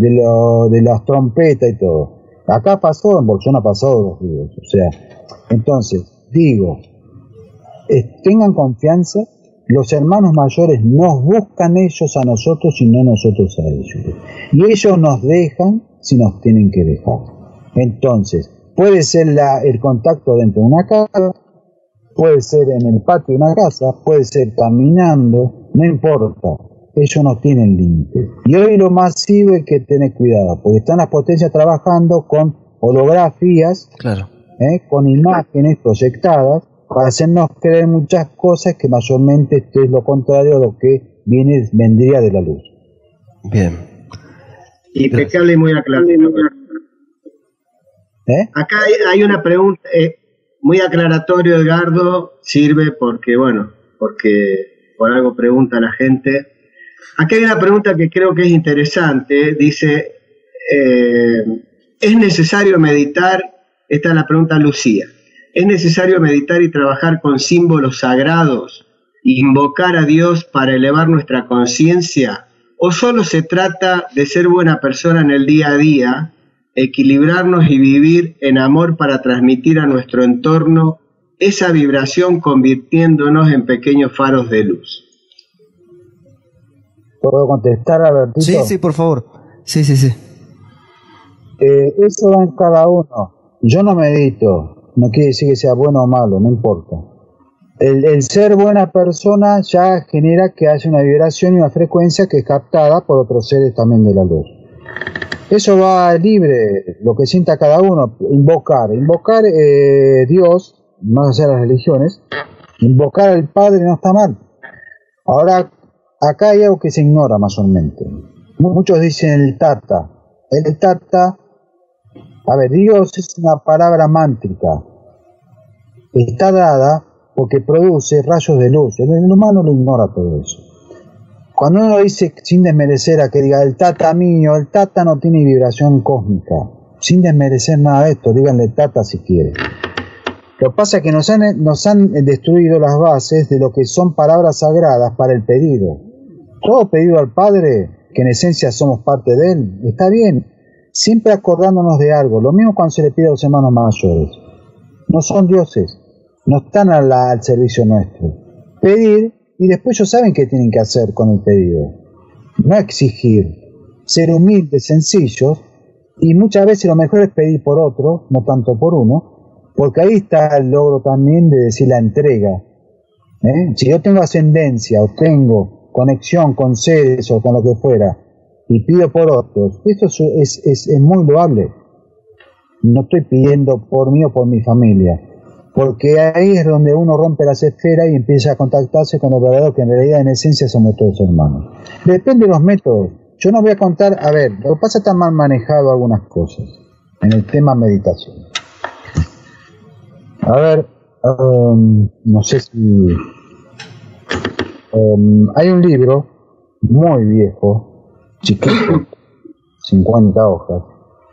las trompetas y todo. Acá pasó, en Bolsón ha pasado los ruidos. O sea, entonces, digo, tengan confianza, los hermanos mayores nos buscan ellos a nosotros y no nosotros a ellos. Y ellos nos dejan si nos tienen que dejar. Entonces, puede ser el contacto dentro de una casa, puede ser en el patio de una casa, puede ser caminando, no importa. Ellos no tienen límites. Y hoy lo masivo hay que tener cuidado, porque están las potencias trabajando con holografías, claro, con imágenes proyectadas, para hacernos creer muchas cosas que mayormente esto es lo contrario a lo que vendría de la luz. Bien. Impecable y muy aclaratorio. Acá hay una pregunta muy aclaratorio, Edgardo, sirve porque por algo pregunta la gente. Aquí hay una pregunta que creo que es interesante, dice, ¿es necesario meditar? Esta es la pregunta Lucía. ¿Es necesario meditar y trabajar con símbolos sagrados, invocar a Dios para elevar nuestra conciencia? ¿O solo se trata de ser buena persona en el día a día, equilibrarnos y vivir en amor para transmitir a nuestro entorno esa vibración convirtiéndonos en pequeños faros de luz? ¿Puedo contestar, Albertito? Sí, por favor. Sí. Eso va en cada uno. Yo no medito, no quiere decir que sea bueno o malo, no importa. El ser buena persona ya genera que haya una vibración y una frecuencia que es captada por otros seres también de la luz. Eso va libre, lo que sienta cada uno. Invocar Dios, más allá de las religiones, invocar al Padre no está mal. Ahora, acá hay algo que se ignora mayormente. Muchos dicen el Tata. El Tata, a ver, Dios es una palabra mántrica. Está dada porque produce rayos de luz. El humano lo ignora todo eso. Cuando uno dice, sin desmerecer a que diga el Tata mío, el Tata no tiene vibración cósmica. Sin desmerecer nada de esto, díganle Tata si quieren. Lo que pasa es que nos han destruido las bases de lo que son palabras sagradas para el pedido. Todo pedido al Padre, que en esencia somos parte de Él, está bien, siempre acordándonos de algo. Lo mismo cuando se le pide a los hermanos mayores. No son dioses, no están al servicio nuestro. Pedir, y después ellos saben qué tienen que hacer con el pedido. No exigir, ser humildes, sencillos, y muchas veces lo mejor es pedir por otro, no tanto por uno, porque ahí está el logro también de decir la entrega. Si yo tengo ascendencia o tengo conexión con seres o con lo que fuera y pido por otros, esto es muy loable. no estoy pidiendo por mí o por mi familia, porque ahí es donde uno rompe las esferas y empieza a contactarse con lo verdadero, que en realidad en esencia somos todos hermanos. Depende de los métodos. Yo no voy a contar, a ver, lo que pasa es que están mal manejado algunas cosas en el tema meditación. A ver, no sé si... hay un libro muy viejo, chiquito, 50 hojas,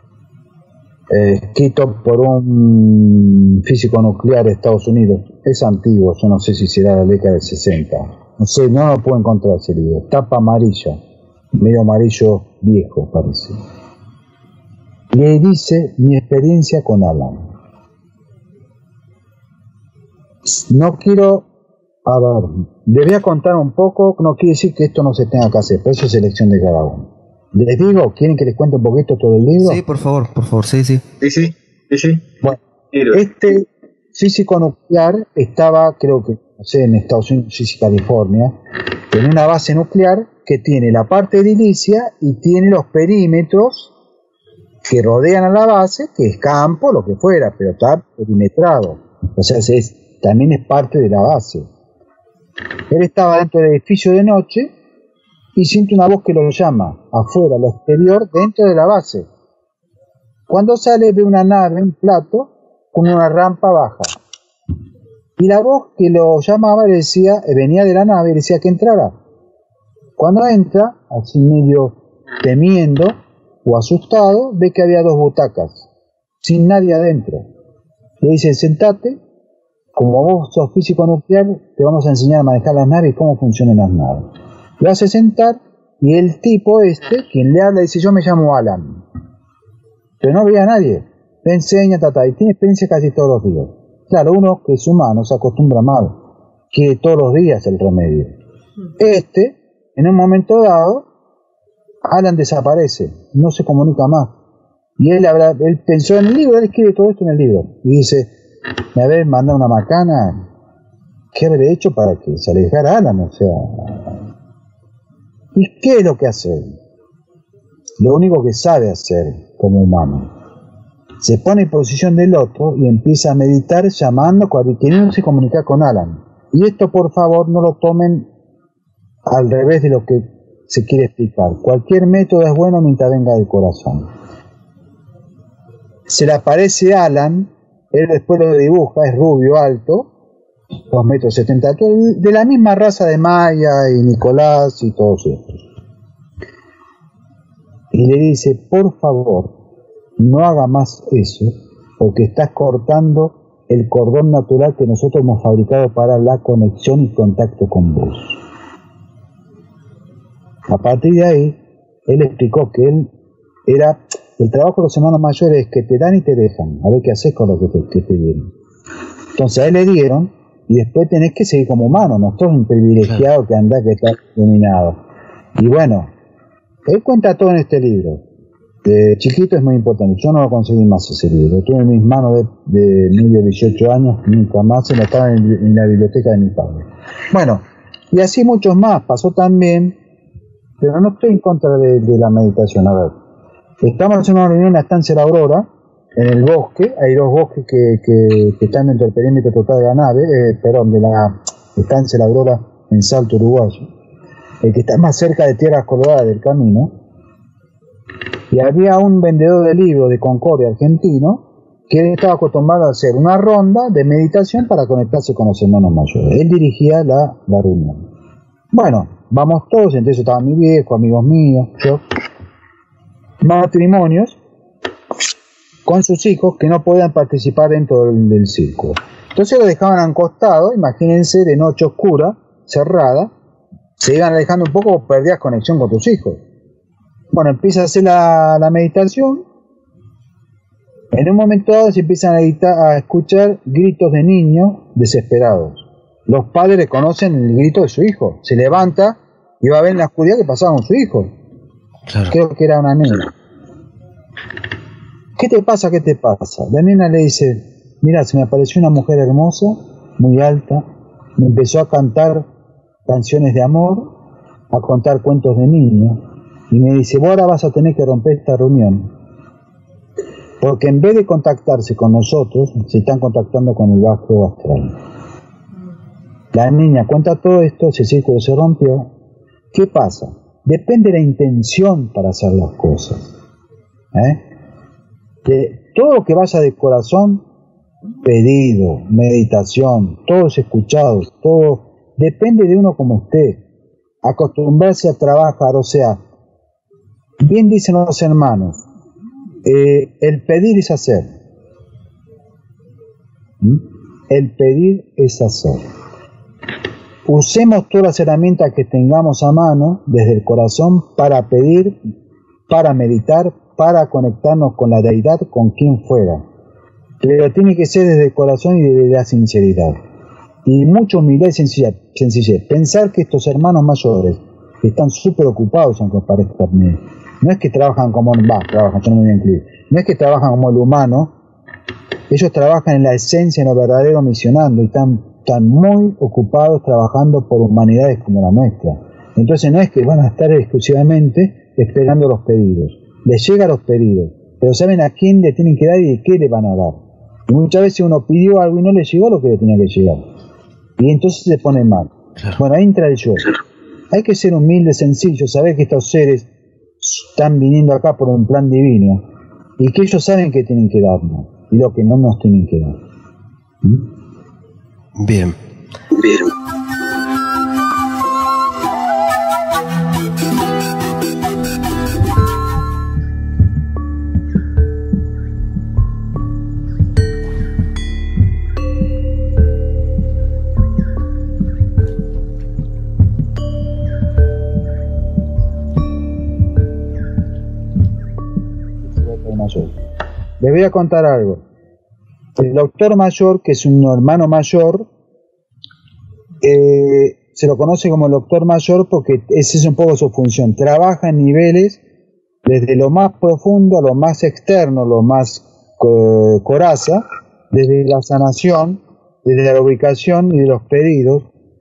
escrito por un físico nuclear de Estados Unidos. Es antiguo, yo no sé si será la década del 60. No sé, no lo puedo encontrar ese libro. Tapa amarilla, medio amarillo viejo parece. Le dice mi experiencia con Alan. No quiero... A ver, les voy a contar un poco, no quiere decir que esto no se tenga que hacer, pero eso es elección de cada uno. ¿Les digo? ¿Quieren que les cuente un poquito todo el libro? Sí, por favor, sí. Sí. Bueno, este físico nuclear estaba, creo que, no sé, en Estados Unidos, no sé si California, en una base nuclear que tiene la parte edilicia y tiene los perímetros que rodean a la base, que es campo, lo que fuera, pero está perimetrado. O sea, también es parte de la base. Él estaba dentro del edificio de noche y siente una voz que lo llama afuera, al exterior, dentro de la base. Cuando sale ve una nave, un plato, con una rampa baja. Y la voz que lo llamaba le decía, venía de la nave y le decía que entrara. Cuando entra, así medio temiendo o asustado, ve que había 2 butacas, sin nadie adentro. Le dice, sentate. Como vos sos físico nuclear, te vamos a enseñar a manejar las naves y cómo funcionan las naves. Lo hace sentar y el tipo quien le habla, dice, yo me llamo Alan. Pero no veía a nadie. Le enseña, y tiene experiencia casi todos los días. Claro, uno que es humano se acostumbra mal, quiere todos los días el remedio. En un momento dado, Alan desaparece, no se comunica más. Y él pensó en el libro, él escribe todo esto en el libro. Y dice, me habéis mandado una macana, ¿qué habré hecho para que se alejara Alan? O sea, ¿y qué es lo que hace él? Lo único que sabe hacer como humano. Se pone en posición del otro y empieza a meditar llamando, queriendo se comunicar con Alan. Y esto, por favor, no lo tomen al revés de lo que se quiere explicar. Cualquier método es bueno mientras venga del corazón. Se le aparece Alan. Él después lo dibuja, es rubio, alto, 2,70 m, de la misma raza de Maya y Nicolás y todos estos. Y le dice, por favor, no haga más eso, porque estás cortando el cordón natural que nosotros hemos fabricado para la conexión y contacto con vos. A partir de ahí, él explicó que él era... El trabajo de los hermanos mayores es que te dan y te dejan, a ver qué haces con lo que te dieron. Entonces a él le dieron, y después tenés que seguir como humano, no sos un privilegiado que andás que está iluminado. Y bueno, él cuenta todo en este libro. De chiquito es muy importante, yo no lo conseguí más ese libro, lo tuve en mis manos de medio 18 años, nunca más, se lo estaba en la biblioteca de mi padre. Bueno, y así muchos más, pasó también, pero no estoy en contra de la meditación, a ver. Estamos en una reunión en la estancia La Aurora, en el bosque. Hay 2 bosques que están dentro del perímetro total de la nave, de la estancia La Aurora en Salto, Uruguayo. El que está más cerca de Tierras Coloradas del camino. Y había un vendedor de libros de Concordia, argentino, que estaba acostumbrado a hacer una ronda de meditación para conectarse con los hermanos mayores. Él dirigía la reunión. Bueno, vamos todos, entre eso estaban mis viejos, amigos míos, yo. Matrimonios con sus hijos que no podían participar dentro del círculo. Entonces lo dejaban a un costado, imagínense, de noche oscura, cerrada, se iban alejando un poco, perdías conexión con tus hijos. Bueno, empieza a hacer la meditación. En un momento dado se empiezan a escuchar gritos de niños desesperados. Los padres conocen el grito de su hijo, se levanta y va a ver en la oscuridad que pasaba con su hijo. Claro. Creo que era una nena. ¿Qué te pasa? ¿Qué te pasa? La nena le dice, mira, se me apareció una mujer hermosa, muy alta, me empezó a cantar canciones de amor, a contar cuentos de niños, y me dice, vos ahora vas a tener que romper esta reunión, Porque en vez de contactarse con nosotros, se están contactando con el bajo astral. La niña cuenta todo esto, ese círculo se rompió. ¿Qué pasa? Depende de la intención para hacer las cosas. Que todo lo que vaya de corazón, pedido, meditación, todo es escuchado, todo depende de uno como esté. Acostumbrarse a trabajar, o sea, bien dicen los hermanos, el pedir es hacer. El pedir es hacer. Usemos todas las herramientas que tengamos a mano desde el corazón para pedir, para meditar, para conectarnos con la deidad, con quien fuera. Pero tiene que ser desde el corazón y desde la sinceridad. Y mucha humildad y sencillez. Pensar que estos hermanos mayores están súper ocupados, aunque parezca bien. No es que trabajan como no es que trabajan como el humano. Ellos trabajan en la esencia, en lo verdadero, misionando, y están muy ocupados trabajando por humanidades como la nuestra. Entonces no es que van a estar exclusivamente esperando los pedidos. Les llegan los pedidos, pero saben a quién le tienen que dar y de qué le van a dar. Y muchas veces uno pidió algo y no le llegó lo que le tenía que llegar. Y entonces se pone mal. Bueno, ahí entra el yo. Hay que ser humilde, sencillo, saber que estos seres están viniendo acá por un plan divino y que ellos saben que tienen que darnos y lo que no nos tienen que dar. Bien. Les voy a contar algo. El doctor mayor, que es un hermano mayor, se lo conoce como el doctor mayor porque esa es un poco su función. Trabaja en niveles desde lo más profundo a lo más externo, lo más coraza, desde la sanación, desde la ubicación y de los pedidos.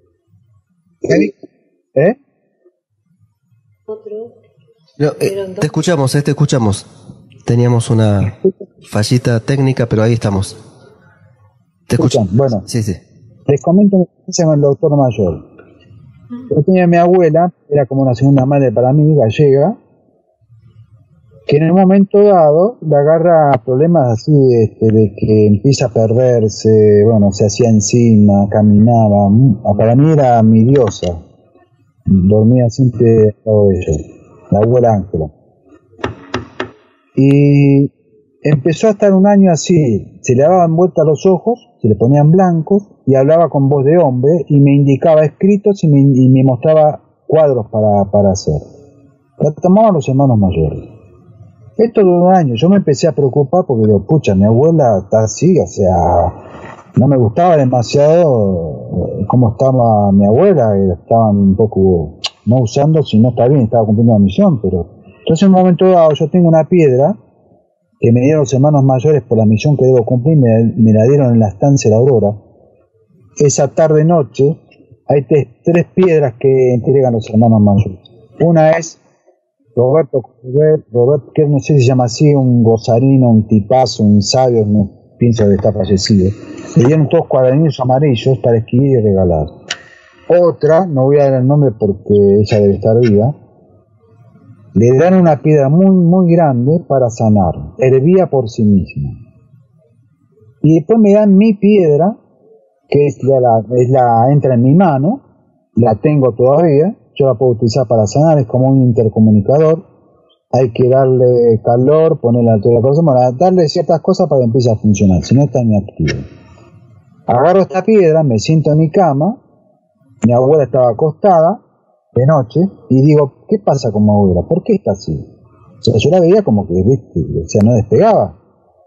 No, te escuchamos. Teníamos una fallita técnica, pero ahí estamos. ¿Te escuchan? Bueno, sí. Les comento mi experiencia con el doctor mayor. Yo tenía a mi abuela, era como una segunda madre para mí, gallega, que en un momento dado le agarra problemas así, de que empieza a perderse, bueno, se hacía encima, caminaba, para mí era mi diosa, dormía siempre al lado de ella, la abuela Ángela. Y empezó a estar un año así, se le daban vueltas los ojos, se le ponían blancos y hablaba con voz de hombre y me indicaba escritos y me mostraba cuadros para hacer. La tomaban los hermanos mayores. Esto duró un año, yo me empecé a preocupar porque digo, pucha, mi abuela está así, o sea, no me gustaba demasiado cómo estaba mi abuela, estaban un poco, no usando, si no está bien, estaba cumpliendo la misión, pero... Entonces en un momento dado yo tengo una piedra que me dieron los hermanos mayores por la misión que debo cumplir, me la dieron en la estancia de la Aurora. Esa tarde-noche hay tres piedras que entregan los hermanos mayores. Una es Roberto, que no sé si se llama así, un gozarino, un tipazo, un sabio, no pienso que está fallecido. Le dieron todos cuadernillos amarillos para escribir y regalar. Otra, no voy a dar el nombre porque ella debe estar viva, le dan una piedra muy, muy grande para sanar. Hervía por sí misma. Y después me dan mi piedra, que entra en mi mano, la tengo todavía, yo la puedo utilizar para sanar, es como un intercomunicador. Hay que darle calor, ponerle altura a la cosa, bueno, darle ciertas cosas para que empiece a funcionar, si no está inactivo. Agarro esta piedra, me siento en mi cama, mi abuela estaba acostada, de noche, y digo, ¿qué pasa con mi abuela? ¿Por qué está así? O sea, yo la veía como que, ¿viste? O sea, no despegaba.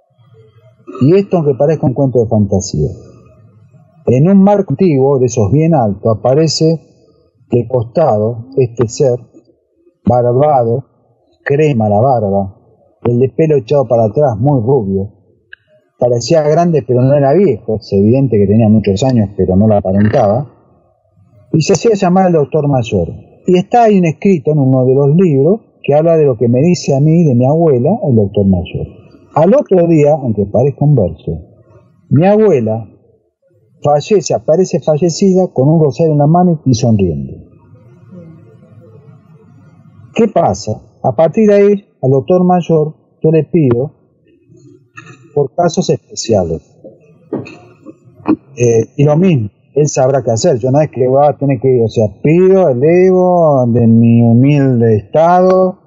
Y esto, aunque parezca un cuento de fantasía, en un marco antiguo, de esos bien altos, aparece de costado este ser, barbado, crema la barba, el de pelo echado para atrás, muy rubio, parecía grande pero no era viejo, es evidente que tenía muchos años pero no la aparentaba, y se hacía llamar el doctor mayor. Y está ahí un escrito en uno de los libros que habla de lo que me dice a mí, de mi abuela, el doctor mayor. Al otro día, aunque parezca un verso, mi abuela aparece fallecida con un rosario en la mano y sonriendo. ¿Qué pasa? A partir de ahí, al doctor mayor, yo le pido por casos especiales. Y lo mismo, él sabrá qué hacer. Yo no es que va a tener que, pido, elevo de mi humilde estado.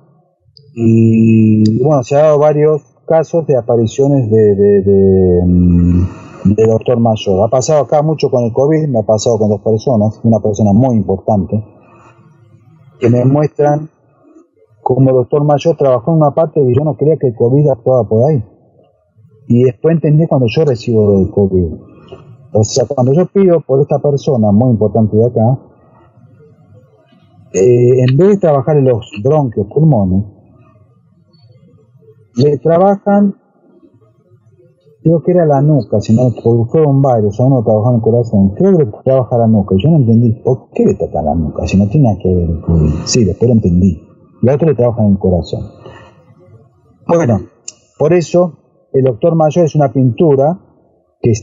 Y bueno, se ha dado varios casos de apariciones de doctor mayor. Ha pasado acá mucho con el COVID, me ha pasado con 2 personas, una persona muy importante, que me muestran cómo el doctor mayor trabajó en una parte y yo no creía que el COVID actuaba por ahí. Y después entendí cuando yo recibo el COVID. O sea, cuando yo pido por esta persona muy importante de acá, en vez de trabajar en los bronquios, pulmones, le trabajan, creo que era la nuca, sino porque fueron varios, a uno trabajaba en el corazón, creo que trabaja la nuca, yo no entendí, ¿por qué le toca la nuca? Si no tiene nada que ver el COVID. Sí, después lo entendí, y a otro le trabaja en el corazón. Bueno, por eso el doctor mayor es una pintura que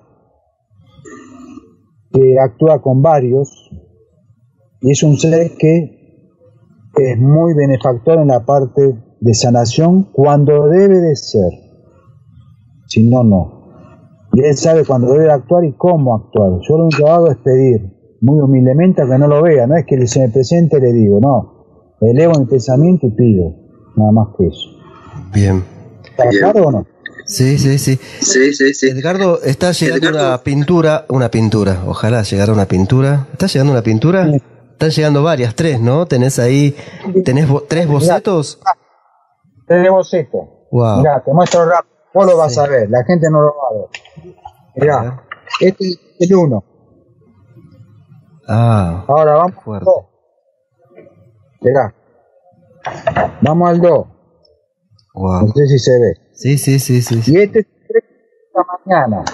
actúa con varios, y es un ser que es muy benefactor en la parte de sanación cuando debe de ser, si no, no. Y él sabe cuando debe actuar y cómo actuar. Yo lo único que hago es pedir, muy humildemente, a que no lo vea, no es que se me presente y le digo, no, elevo mi pensamiento y pido, nada más que eso. Bien. ¿Está claro o no? Sí. Edgardo, está llegando una pintura, ojalá llegara una pintura. ¿Está llegando una pintura? Sí. Están llegando varias, 3, ¿no? ¿Tenés 3 bocetos? 3 bocetos. Wow. Mirá, te muestro rápido, vos lo vas a ver, la gente no lo va a ver. Mirá, este es el 1. Ahora vamos al 2. Mirá, vamos al 2. Wow. No sé si se ve. Sí. Y este es esta mañana.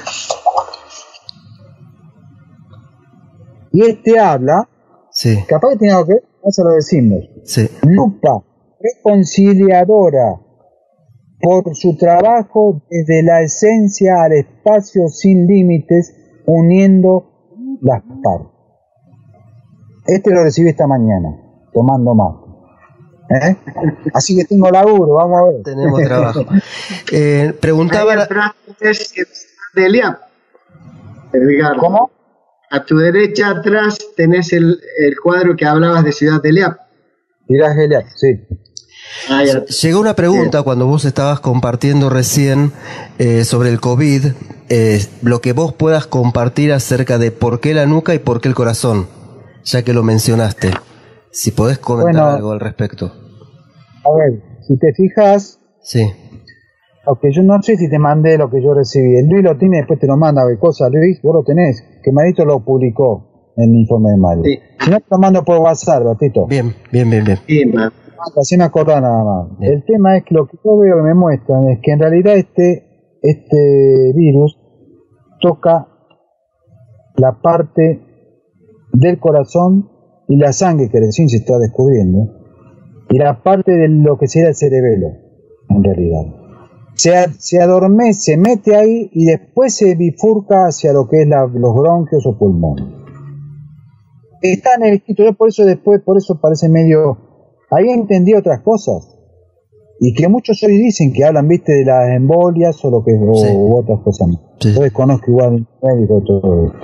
Y este habla, sí. Capaz que tiene algo que ver, no se lo decimos. Sí. Lupa reconciliadora por su trabajo desde la esencia al espacio sin límites, uniendo las partes. Este lo recibí esta mañana, tomando mate. Así que tengo laburo, vamos a ver. Tenemos trabajo. Preguntaba... de Eliab. ¿Cómo? A tu derecha atrás tenés el cuadro que hablabas de Ciudad de Eliab. Ciudad de Eliab, sí. Llegó una pregunta cuando vos estabas compartiendo recién sobre el COVID, lo que vos puedas compartir acerca de por qué la nuca y por qué el corazón, ya que lo mencionaste. Si podés comentar algo al respecto. A ver, si te fijas, sí. Aunque yo no sé si te mandé lo que yo recibí. El Luis lo tiene, después te lo manda. Cosa, Luis, vos lo tenés. Que Marito lo publicó en el informe de Mario. Sí. Si no, te lo mando por WhatsApp, Batito. Bien. Así me acordás nada más. Bien. El tema es que lo que yo veo que me muestran es que en realidad este virus toca la parte del corazón y la sangre que recién se está descubriendo, y la parte de lo que sería el cerebelo, en realidad. Se adormece, se mete ahí y después se bifurca hacia lo que es los bronquios o pulmones. Está en el escrito, yo por eso parece medio... Ahí entendí otras cosas, y que muchos hoy dicen que hablan, viste, de las embolias o lo que o otras cosas más. Sí. Yo desconozco igual un médico todo esto.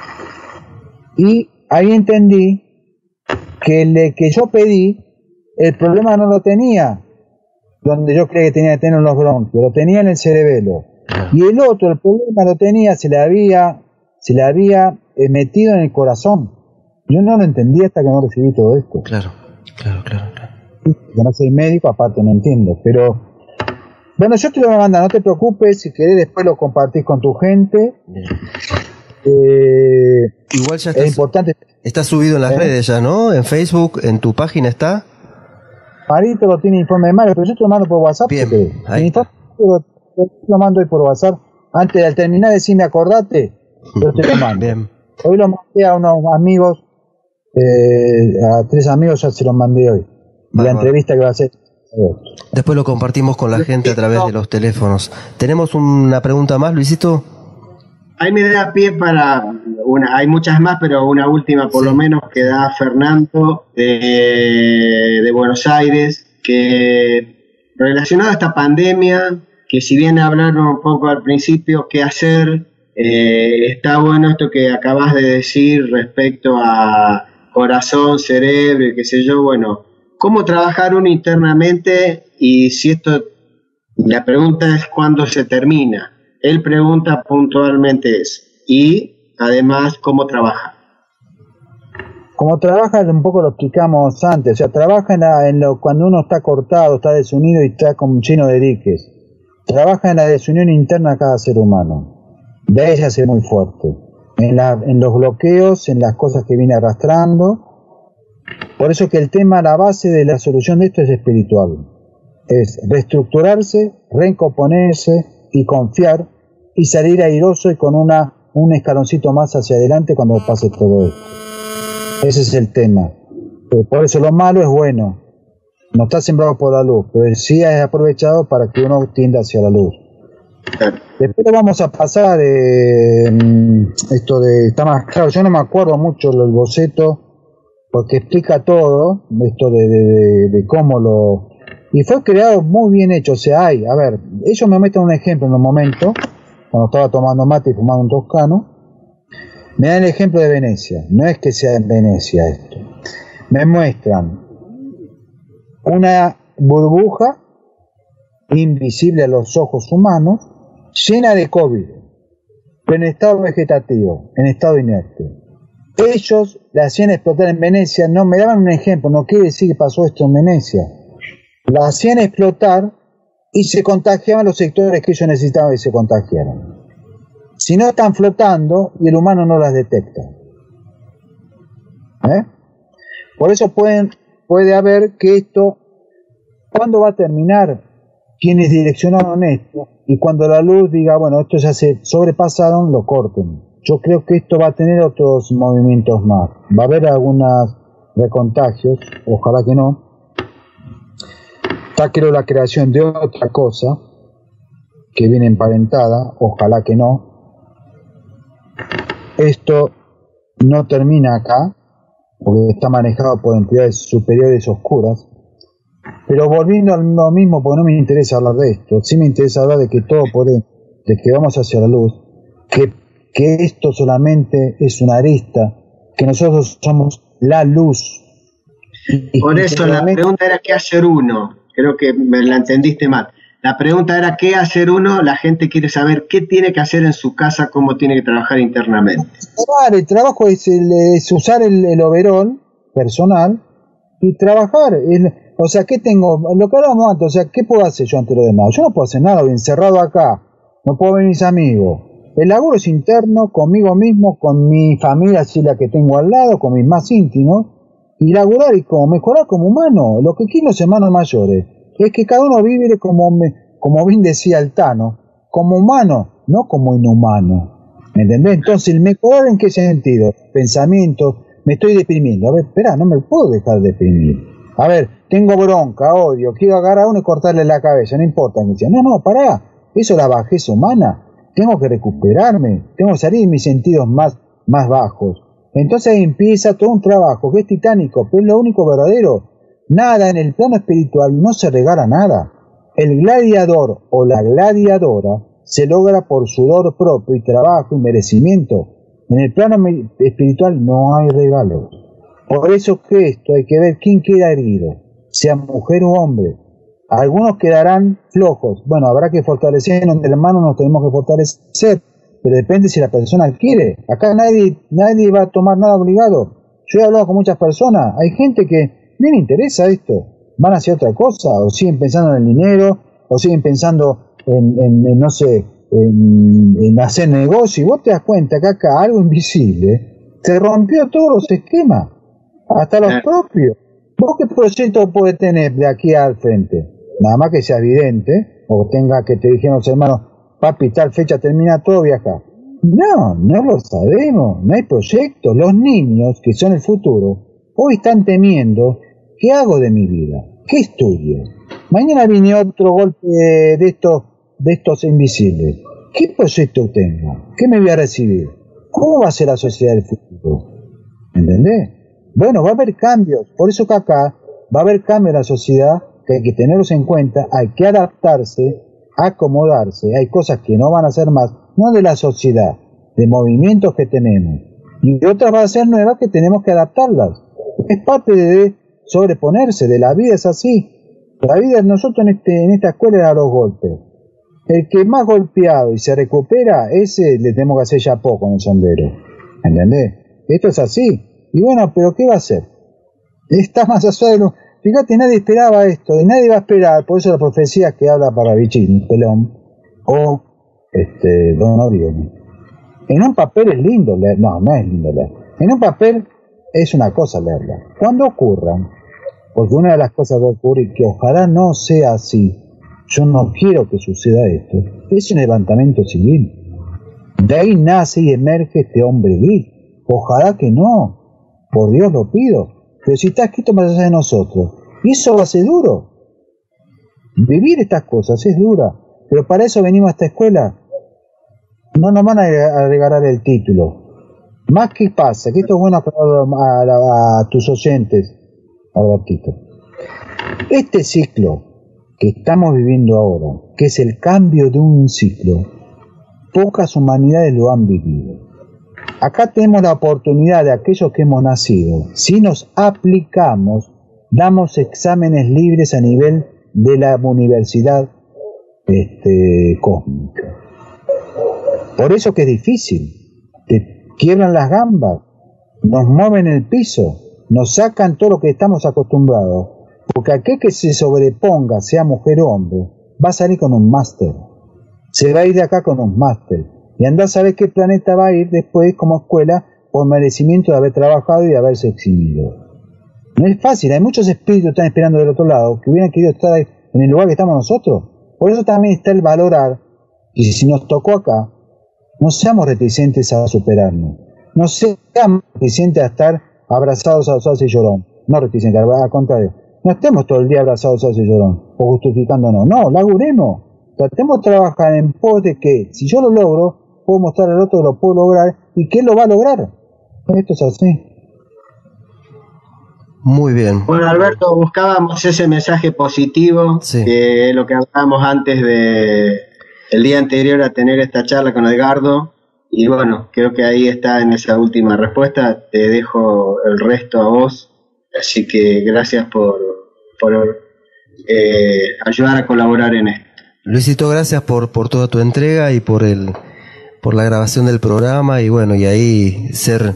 Y ahí entendí que yo pedí, el problema no lo tenía donde yo creía que tenía que tener los bronquios, lo tenía en el cerebelo. Y el otro, el problema lo tenía, se le había metido en el corazón. Yo no lo entendí hasta que no recibí todo esto. Claro. Yo no soy médico, aparte no entiendo, pero bueno, yo te lo voy a mandar, no te preocupes, si querés después lo compartís con tu gente. Igual ya es importante. Está subido en las redes ya, ¿no? En Facebook, en tu página está. Marito lo tiene informe de Mario, pero yo te lo mando por WhatsApp. Bien, ahí está. Lo mando hoy por WhatsApp. Antes de terminar, decirme, acordate, yo te lo mando. Bien. Hoy lo mandé a unos amigos, a 3 amigos, ya se los mandé hoy. La entrevista que va a hacer Después lo compartimos con la gente a través de los teléfonos. ¿Tenemos una pregunta más, Luisito? Ahí me da pie para una, hay muchas más, pero una última por lo menos que da Fernando de Buenos Aires, que relacionado a esta pandemia, que si bien hablaron un poco al principio qué hacer, está bueno esto que acabas de decir respecto a corazón, cerebro y qué sé yo, bueno, ¿cómo trabajar uno internamente? Y si esto, la pregunta es ¿cuándo se termina? Él pregunta puntualmente eso. Y además, ¿cómo trabaja? Como trabaja, un poco lo explicamos antes, o sea, trabaja cuando uno está cortado, está desunido y está como lleno de diques. Trabaja en la desunión interna de cada ser humano. De ahí se hace muy fuerte. En los bloqueos, en las cosas que viene arrastrando. Por eso que el tema, la base de la solución de esto es espiritual. Es reestructurarse, recomponerse y confiar y salir airoso y con un escaloncito más hacia adelante cuando pase todo esto. Ese es el tema. Por eso lo malo es bueno. No está sembrado por la luz, pero sí es aprovechado para que uno tienda hacia la luz. Después vamos a pasar esto de... Está más claro, yo no me acuerdo mucho del boceto, porque explica todo, esto de cómo lo... Y fue creado muy bien hecho, o sea, a ver, ellos me meten un ejemplo en un momento, cuando estaba tomando mate y fumando un toscano, me dan el ejemplo de Venecia, no es que sea en Venecia esto, me muestran una burbuja invisible a los ojos humanos, llena de COVID, pero en estado vegetativo, en estado inerte. Ellos la hacían explotar en Venecia, no me daban un ejemplo, no quiere decir que pasó esto en Venecia. La hacían explotar y se contagiaban los sectores que ellos necesitaban que se contagiaran. Si no están flotando y el humano no las detecta. Por eso puede haber que esto, ¿cuándo va a terminar? Quienes direccionaron esto y cuando la luz diga, bueno, esto ya se sobrepasaron, lo corten. Yo creo que esto va a tener otros movimientos más. Va a haber algunos recontagios, ojalá que no. Está creo la creación de otra cosa que viene emparentada, ojalá que no. Esto no termina acá, porque está manejado por entidades superiores oscuras. Pero volviendo a lo mismo, porque no me interesa hablar de esto, sí me interesa hablar de que todo de que vamos hacia la luz, que esto solamente es una arista, que nosotros somos la luz. Por eso la pregunta era ¿qué hacer uno? Creo que me la entendiste mal. La pregunta era ¿qué hacer uno? La gente quiere saber qué tiene que hacer en su casa, cómo tiene que trabajar internamente. El trabajo es usar el overol personal y trabajar. O sea, ¿qué tengo? Lo que hablábamos antes, o sea, ¿qué puedo hacer yo ante lo demás? Yo no puedo hacer nada, encerrado acá. No puedo ver mis amigos. El laburo es interno, conmigo mismo, con mi familia, así la que tengo al lado, con mis más íntimos. Y laburar y como mejorar como humano. Lo que quieren los hermanos mayores es que cada uno vive como bien decía Altano, como humano, no como inhumano. ¿Me entendés? Entonces, ¿el mejorar en qué sentido? Pensamiento, me estoy deprimiendo. A ver, espera, no me puedo dejar deprimir. A ver, tengo bronca, odio, quiero agarrar a uno y cortarle la cabeza, no importa. Me dicen, no, pará, eso es la bajeza humana. Tengo que recuperarme, tengo que salir de mis sentidos más bajos. Entonces ahí empieza todo un trabajo que es titánico, pero es lo único verdadero. Nada en el plano espiritual, no se regala nada. El gladiador o la gladiadora se logra por sudor propio y trabajo y merecimiento. En el plano espiritual no hay regalos. Por eso que esto hay que ver quién queda herido, sea mujer o hombre. Algunos quedarán flojos. Bueno, habrá que fortalecer, entre hermanos nos tenemos que fortalecer. Pero depende si la persona quiere. Acá nadie va a tomar nada obligado. Yo he hablado con muchas personas. Hay gente que no le interesa esto. Van hacia otra cosa. O siguen pensando en el dinero. O siguen pensando en hacer negocio. Y vos te das cuenta que acá algo invisible se rompió todos los esquemas. Hasta los propios. ¿Vos qué proyecto podés tener de aquí al frente? Nada más que sea evidente. O tenga que te dijeron los hermanos, papi, tal fecha termina todo, viaja. No lo sabemos, no hay proyectos. Los niños, que son el futuro, hoy están temiendo, ¿qué hago de mi vida? ¿Qué estudio? Mañana viene otro golpe de estos invisibles. ¿Qué proyecto tengo? ¿Qué me voy a recibir? ¿Cómo va a ser la sociedad del futuro? ¿Entendés? Bueno, va a haber cambios. Por eso que acá va a haber cambios en la sociedad que hay que tenerlos en cuenta, hay que adaptarse, acomodarse. Hay cosas que no van a ser más, no de la sociedad, de movimientos que tenemos. Y otras van a ser nuevas que tenemos que adaptarlas. Es parte de sobreponerse, de la vida es así. La vida, nosotros en esta escuela es a los golpes. El que más golpeado y se recupera, ese le tenemos que hacer ya poco en el sombrero. ¿Entendés? Esto es así. Y bueno, pero ¿qué va a hacer? Está más allá de lo... Fíjate, nadie esperaba esto, y nadie va a esperar, por eso la profecía que habla para Bichín, Pelón, o Don Orione. En un papel es lindo leer, no es lindo leer. En un papel es una cosa leerla. Cuando ocurran, porque una de las cosas que ocurre y que ojalá no sea así, yo no quiero que suceda esto, es un levantamiento civil. De ahí nace y emerge este hombre vil. Ojalá que no, por Dios lo pido. Pero si está escrito más allá de nosotros, y eso va a ser duro. Vivir estas cosas es dura, pero para eso venimos a esta escuela. No nos van a regalar el título. Más que pasa, que esto es bueno a tus oyentes, Albertito. Este ciclo que estamos viviendo ahora, que es el cambio de un ciclo, pocas humanidades lo han vivido. Acá tenemos la oportunidad de aquellos que hemos nacido, si nos aplicamos, damos exámenes libres a nivel de la universidad cósmica. Por eso que es difícil, te quiebran las gambas, nos mueven el piso, nos sacan todo lo que estamos acostumbrados, porque aquel que se sobreponga, sea mujer o hombre, va a salir con un máster, se va a ir de acá con un máster. Y andá a saber qué planeta va a ir después como escuela por merecimiento de haber trabajado y de haberse exhibido. No es fácil, hay muchos espíritus que están esperando del otro lado, que hubieran querido estar en el lugar que estamos nosotros. Por eso también está el valorar, y si nos tocó acá, no seamos reticentes a superarnos. No seamos reticentes a estar abrazados a Salsa y Llorón. No reticentes, al contrario. No estemos todo el día abrazados a Salsa y Llorón, o justificándonos. No, laburemos. Tratemos de trabajar en pos de que, si yo lo logro, puedo mostrar al otro que lo puedo lograr y que él lo va a lograr. Esto es así. Muy bien. Bueno, Alberto, buscábamos ese mensaje positivo, sí, que es lo que hablábamos antes el día anterior a tener esta charla con Edgardo, y bueno, creo que ahí está en esa última respuesta. Te dejo el resto a vos, así que gracias por ayudar a colaborar en esto. Luisito, gracias por toda tu entrega y por la grabación del programa, y bueno, y ahí ser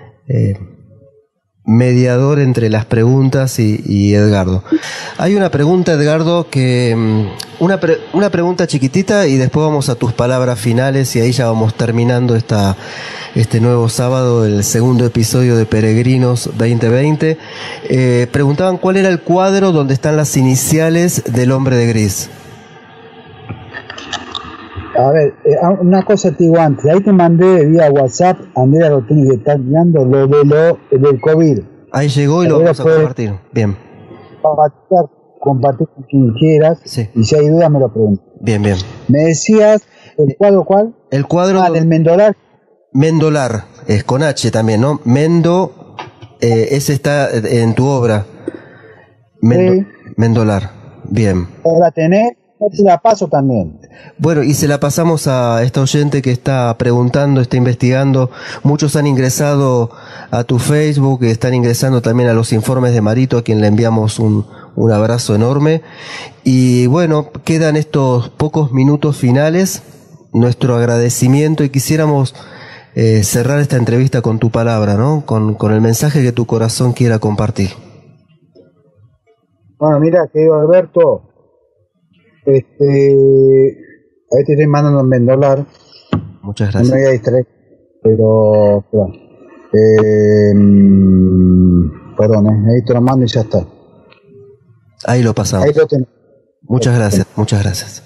mediador entre las preguntas y Edgardo. Hay una pregunta, Edgardo, que una pregunta chiquitita, y después vamos a tus palabras finales, y ahí ya vamos terminando este nuevo sábado, el segundo episodio de Peregrinos 2020. Preguntaban cuál era el cuadro donde están las iniciales del Hombre de Gris. A ver, una cosa te digo antes, ahí te mandé vía WhatsApp, Andrea lo tiene que estar mirando, lo del COVID. Ahí llegó y lo vamos a compartir. Bien. Compartir con quien quieras, sí, y si hay dudas me lo pregunto. Bien. Me decías, ¿el cuadro cuál? El cuadro del Mendolar. Mendolar, es con H también, ¿no? Ese está en tu obra. Sí. Mendolar, bien. ¿La tenés? Te la paso también. Bueno, y se la pasamos a esta oyente que está preguntando, está investigando. Muchos han ingresado a tu Facebook, están ingresando también a los informes de Marito, a quien le enviamos un abrazo enorme. Y bueno, quedan estos pocos minutos finales, nuestro agradecimiento, y quisiéramos cerrar esta entrevista con tu palabra, ¿no? Con el mensaje que tu corazón quiera compartir. Bueno, mira, querido Alberto, ahí te estoy mandando en Mendolar. Muchas gracias. No me voy a distraer, pero perdón, ahí te lo mando y ya está. Ahí lo pasamos. Ahí lo tenés. Muchas gracias, muchas gracias.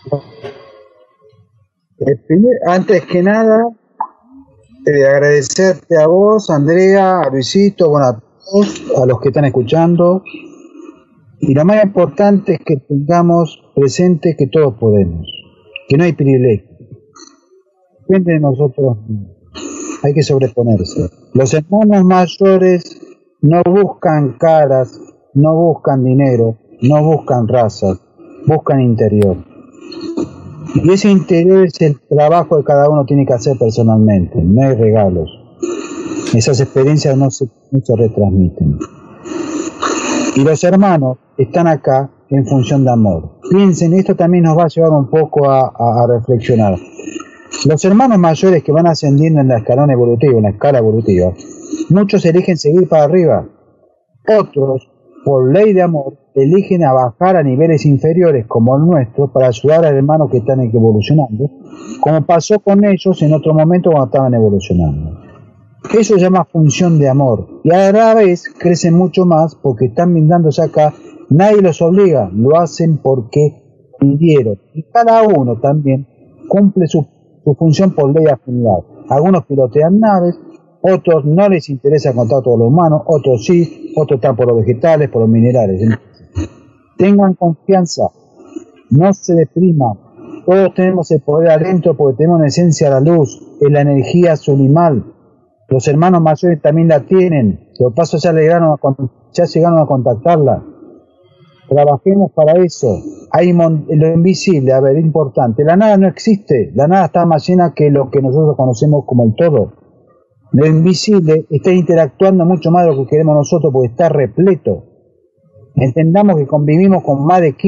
Antes que nada, agradecerte a vos, Andrea, a Luisito, bueno, a todos, a los que están escuchando. Y lo más importante es que tengamos presente que todos podemos, que no hay privilegio. Depende de nosotros, hay que sobreponerse. Los hermanos mayores no buscan caras, no buscan dinero, no buscan razas, buscan interior. Y ese interior es el trabajo que cada uno tiene que hacer personalmente, no hay regalos. Esas experiencias no se retransmiten. Y los hermanos están acá en función de amor. Piensen, esto también nos va a llevar un poco a reflexionar. Los hermanos mayores que van ascendiendo en la escala evolutiva, muchos eligen seguir para arriba. Otros, por ley de amor, eligen a bajar a niveles inferiores como el nuestro para ayudar al hermano que están evolucionando, como pasó con ellos en otro momento cuando estaban evolucionando. Eso se llama función de amor, y a la vez crecen mucho más porque están brindándose acá. Nadie los obliga, lo hacen porque pidieron, y cada uno también cumple su función por ley de afinidad. Algunos pilotean naves, otros no les interesa contar a todos los humanos, otros sí, otros están por los vegetales, por los minerales. Tengan confianza, no se depriman, todos tenemos el poder adentro porque tenemos en esencia la luz, es la energía sublimal. Los hermanos mayores también la tienen, los pasos ya llegaron a contactarla. Trabajemos para eso. Hay lo invisible, a ver, es importante. La nada no existe, la nada está más llena que lo que nosotros conocemos como el todo. Lo invisible está interactuando mucho más de lo que queremos nosotros porque está repleto. Entendamos que convivimos con más de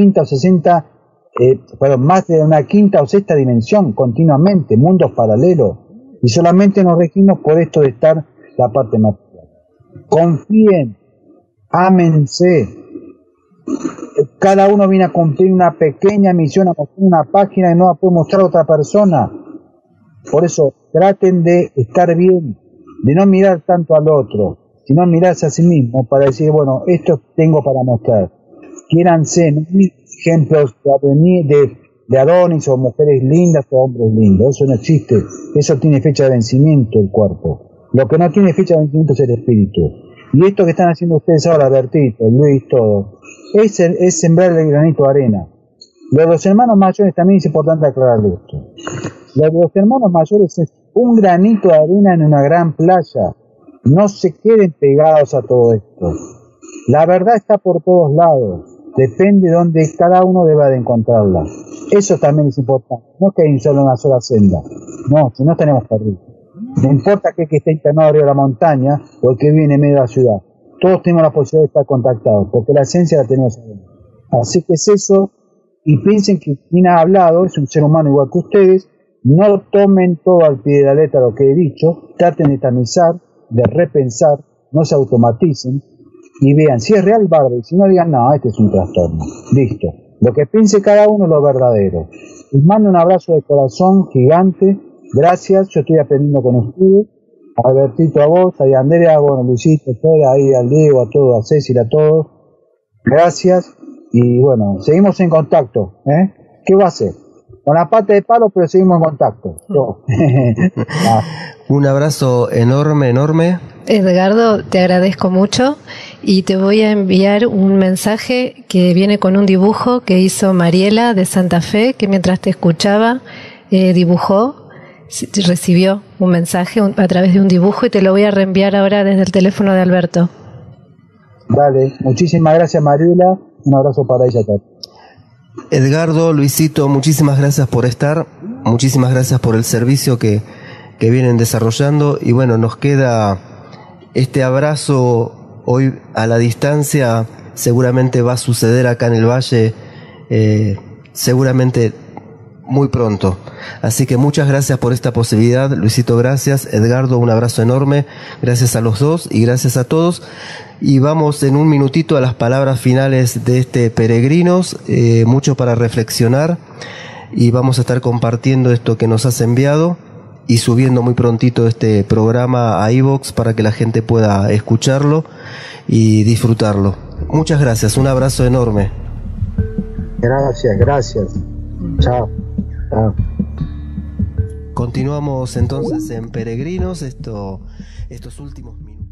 más de una quinta o sexta dimensión continuamente, mundos paralelos. Y solamente nos regimos por esto de estar la parte material. Confíen, ámense. Cada uno viene a cumplir una pequeña misión, a mostrar una página y no la puede mostrar a otra persona. Por eso traten de estar bien, de no mirar tanto al otro, sino mirarse a sí mismo para decir, bueno, esto tengo para mostrar. Quiéranse, no hay ejemplos de Adonis o mujeres lindas o hombres lindos, eso no existe. Eso tiene fecha de vencimiento el cuerpo. Lo que no tiene fecha de vencimiento es el espíritu. Y esto que están haciendo ustedes ahora, Bertito, Luis, todo, es sembrar el granito de arena. Lo de los hermanos mayores también es importante aclararle esto. Lo de los hermanos mayores es un granito de arena en una gran playa. No se queden pegados a todo esto. La verdad está por todos lados. Depende de donde cada uno deba de encontrarla. Eso también es importante. No es que hay una sola senda. No, si no tenemos perdido. No importa que esté internado arriba de la montaña o el que viene en medio de la ciudad. Todos tenemos la posibilidad de estar contactados, porque la esencia la tenemos adentro. Así que es eso, y piensen que quien ha hablado es un ser humano igual que ustedes. No tomen todo al pie de la letra lo que he dicho, traten de tamizar, de repensar, no se automaticen, y vean si es real, bárbaro, y si no digan, no, este es un trastorno. Listo. Lo que piense cada uno es lo verdadero. Les mando un abrazo de corazón gigante. Gracias, yo estoy aprendiendo con ustedes. A Albertito, a vos, a Andrea, bueno, Luisito, ahí al Diego, a todos, a Cecilia, a todos. Gracias. Y bueno, seguimos en contacto. ¿Qué va a hacer? Con la pata de palo, pero seguimos en contacto. Un abrazo enorme, enorme. Edgardo, te agradezco mucho y te voy a enviar un mensaje que viene con un dibujo que hizo Mariela de Santa Fe, que mientras te escuchaba dibujó, recibió un mensaje a través de un dibujo y te lo voy a reenviar ahora desde el teléfono de Alberto. Dale, muchísimas gracias Mariela, un abrazo para ella también. Edgardo, Luisito, muchísimas gracias por estar, muchísimas gracias por el servicio que vienen desarrollando y bueno, nos queda este abrazo hoy a la distancia, seguramente va a suceder acá en el Valle, seguramente muy pronto. Así que muchas gracias por esta posibilidad, Luisito, gracias, Edgardo, un abrazo enorme, gracias a los dos y gracias a todos. Y vamos en un minutito a las palabras finales de este Peregrinos, mucho para reflexionar y vamos a estar compartiendo esto que nos has enviado y subiendo muy prontito este programa a iVoox para que la gente pueda escucharlo y disfrutarlo. Muchas gracias, un abrazo enorme. Gracias. Chao. Continuamos entonces en Peregrinos estos últimos minutos.